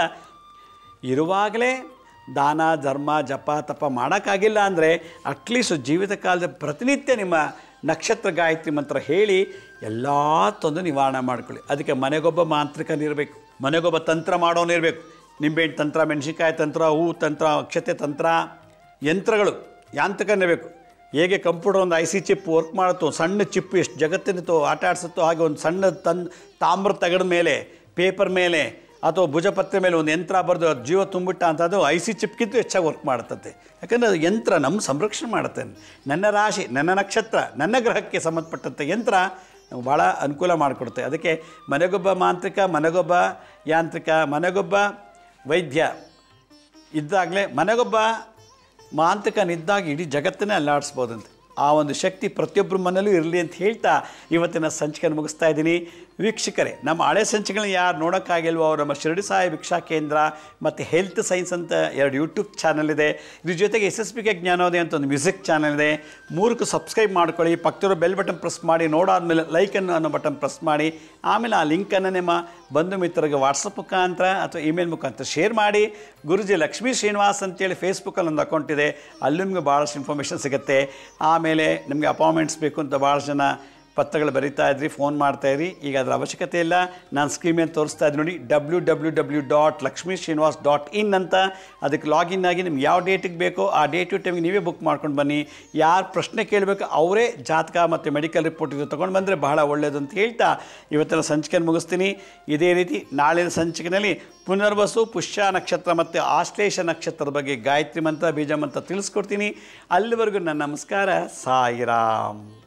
ಇರುವಾಗಲೇ ದಾನ ಧರ್ಮ ಜಪ ತಪ ಮಾಡೋಕ್ಕಾಗಿಲ್ಲ ಅಂದರೆ ಅಟ್ಲೀಸ್ಟ್ ಜೀವಿತ ಕಾಲದ ಪ್ರತಿನಿತ್ಯ ನಿಮ್ಮ ನಕ್ಷತ್ರ ಗಾಯತ್ರಿ ಮಂತ್ರ ಹೇಳಿ ಎಲ್ಲ ತೊಂದರೆ ನಿವಾರಣೆ ಮಾಡ್ಕೊಳ್ಳಿ. ಅದಕ್ಕೆ ಮನೆಗೊಬ್ಬ ಮಾಂತ್ರಿಕನಿರಬೇಕು, ಮನೆಗೊಬ್ಬ ತಂತ್ರ ಮಾಡೋನಿರಬೇಕು. ನಿಂಬೆಹಣ್ಣು ತಂತ್ರ, ಮೆಣಸಿನ್ಕಾಯಿ ತಂತ್ರ, ಹೂ ತಂತ್ರ, ಅಕ್ಷತೆ ತಂತ್ರ, ಯಂತ್ರಗಳು ಯಾಂತ್ರಿಕನಿರಬೇಕು. ಹೇಗೆ ಕಂಪ್ಯೂಟರ್ ಒಂದು ಐ ಸಿ ಚಿಪ್ ವರ್ಕ್ ಮಾಡುತ್ತೋ, ಸಣ್ಣ ಚಿಪ್ ಎಷ್ಟು ಜಗತ್ತಿನ ಆಟ ಆಡಿಸುತ್ತೋ ಹಾಗೆ ಒಂದು ಸಣ್ಣ ತನ್ ತಾಮ್ರ ತಗಡ ಮೇಲೆ, ಪೇಪರ್ ಮೇಲೆ ಅಥವಾ ಭುಜಪತ್ರೆ ಮೇಲೆ ಒಂದು ಯಂತ್ರ ಬರೆದು ಜೀವ ತುಂಬಿಟ್ಟ ಅಂತದ್ದು ಐ ಸಿ ಚಿಪ್ಗಿಂತ ಹೆಚ್ಚಾಗಿ ವರ್ಕ್ ಮಾಡುತ್ತೆ. ಯಾಕಂದರೆ ಅದು ಯಂತ್ರ ನಮ್ಮ ಸಂರಕ್ಷಣೆ ಮಾಡುತ್ತೆ. ನನ್ನ ರಾಶಿ, ನನ್ನ ನಕ್ಷತ್ರ, ನನ್ನ ಗ್ರಹಕ್ಕೆ ಸಂಬಂಧಪಟ್ಟಂಥ ಯಂತ್ರ ನಮ್ಗೆ ಭಾಳ ಅನುಕೂಲ ಮಾಡಿಕೊಡುತ್ತೆ. ಅದಕ್ಕೆ ಮನೆಗೊಬ್ಬ ಮಾಂತ್ರಿಕ, ಮನೆಗೊಬ್ಬ ಯಾಂತ್ರಿಕ, ಮನೆಗೊಬ್ಬ ವೈದ್ಯ ಇದ್ದಾಗಲೇ, ಮನೆಗೊಬ್ಬ ಮಾಂತ್ರಿಕನಿದ್ದಾಗ ಇಡೀ ಜಗತ್ತನ್ನೇ ಅಲ್ಲಾಡಿಸ್ಬೋದಂತೆ. ಆ ಒಂದು ಶಕ್ತಿ ಪ್ರತಿಯೊಬ್ಬರ ಮನೆಯಲ್ಲೂ ಇರಲಿ ಅಂತ ಹೇಳ್ತಾ ಇವತ್ತಿನ ಸಂಚಿಕೆಯನ್ನು ಮುಗಿಸ್ತಾ ಇದ್ದೀನಿ. ವೀಕ್ಷಕರೇ, ನಮ್ಮ ಹಳೆ ಸಂಚಿಕೆಗಳನ್ನ ಯಾರು ನೋಡೋಕ್ಕಾಗಿಲ್ವೋ ಅವರು ನಮ್ಮ ಶಿರಡಿ ಸಾಯಿ ಭಿಕ್ಷಾ ಕೇಂದ್ರ ಮತ್ತು ಹೆಲ್ತ್ ಸೈನ್ಸ್ ಅಂತ ಎರಡು ಯೂಟ್ಯೂಬ್ ಚಾನಲ್ ಇದೆ. ಇದ್ರ ಜೊತೆಗೆ ಎಸ್ ಎಸ್ ಪಿ ಕೆ ಜ್ಞಾನೋದಯ ಅಂತ ಒಂದು ಮ್ಯೂಸಿಕ್ ಚಾನಲ್ ಇದೆ. ಮೂರಕ್ಕೂ ಸಬ್ಸ್ಕ್ರೈಬ್ ಮಾಡ್ಕೊಳ್ಳಿ. ಪಕ್ಕದಲ್ಲಿರೋ ಬೆಲ್ ಬಟನ್ ಪ್ರೆಸ್ ಮಾಡಿ, ನೋಡಾದ್ಮೇಲೆ ಲೈಕನ್ನು ಅನ್ನೋ ಬಟನ್ ಪ್ರೆಸ್ ಮಾಡಿ, ಆಮೇಲೆ ಆ ಲಿಂಕನ್ನು ನಿಮ್ಮ ಬಂಧು ಮಿತ್ರರಿಗೆ ವಾಟ್ಸಪ್ ಮುಖಾಂತರ ಅಥವಾ ಇಮೇಲ್ ಮುಖಾಂತರ ಶೇರ್ ಮಾಡಿ. ಗುರುಜಿ ಲಕ್ಷ್ಮೀ ಶ್ರೀನಿವಾಸ್ ಅಂತೇಳಿ ಫೇಸ್ಬುಕ್ಕಲ್ಲಿ ಒಂದು ಅಕೌಂಟ್ ಇದೆ, ಅಲ್ಲಿ ನಿಮಗೆ ಭಾಳಷ್ಟು ಇನ್ಫಾರ್ಮೇಷನ್ ಸಿಗುತ್ತೆ. ಆಮೇಲೆ ನಿಮಗೆ ಅಪಾಯಿಂಟ್ಮೆಂಟ್ಸ್ ಬೇಕು ಅಂತ ಭಾಳ ಜನ ಪತ್ರಗಳು ಬರೀತಾ ಇದ್ರಿ, ಫೋನ್ ಮಾಡ್ತಾಯಿರಿ. ಈಗ ಅದರ ಅವಶ್ಯಕತೆ ಇಲ್ಲ. ನಾನು ಸ್ಕ್ರೀನ್ ಮೇಲೆ ತೋರಿಸ್ತಾ ಇದ್ದೀನಿ ನೋಡಿ, W W W dot Lakshmi Srinivas dot in ಅಂತ. ಅದಕ್ಕೆ ಲಾಗಿನ್ ಆಗಿ ನಿಮ್ಗೆ ಯಾವ ಡೇಟಿಗೆ ಬೇಕೋ ಆ ಡೇಟು ಟೈಮಿಗೆ ನೀವೇ ಬುಕ್ ಮಾಡ್ಕೊಂಡು ಬನ್ನಿ. ಯಾರು ಪ್ರಶ್ನೆ ಕೇಳಬೇಕು ಅವರೇ ಜಾತಕ ಮತ್ತು ಮೆಡಿಕಲ್ ರಿಪೋರ್ಟ್ ಇದು ತೊಗೊಂಡು ಬಂದರೆ ಬಹಳ ಒಳ್ಳೆಯದು ಅಂತ ಹೇಳ್ತಾ ಇವತ್ತಿನ ಸಂಚಿಕೆಯನ್ನು ಮುಗಿಸ್ತೀನಿ. ಇದೇ ರೀತಿ ನಾಳಿನ ಸಂಚಿಕೆಯಲ್ಲಿ ಪುನರ್ವಸು, ಪುಷ್ಯ ನಕ್ಷತ್ರ ಮತ್ತು ಆಶ್ಲೇಷ ನಕ್ಷತ್ರದ ಬಗ್ಗೆ ಗಾಯತ್ರಿ ಮಂತ್ರ, ಬೀಜ ಮಂತ್ರ ತಿಳಿಸ್ಕೊಡ್ತೀನಿ. ಅಲ್ಲಿವರೆಗೂ ನನ್ನ ನಮಸ್ಕಾರ. ಸಾಯಿರಾಮ್.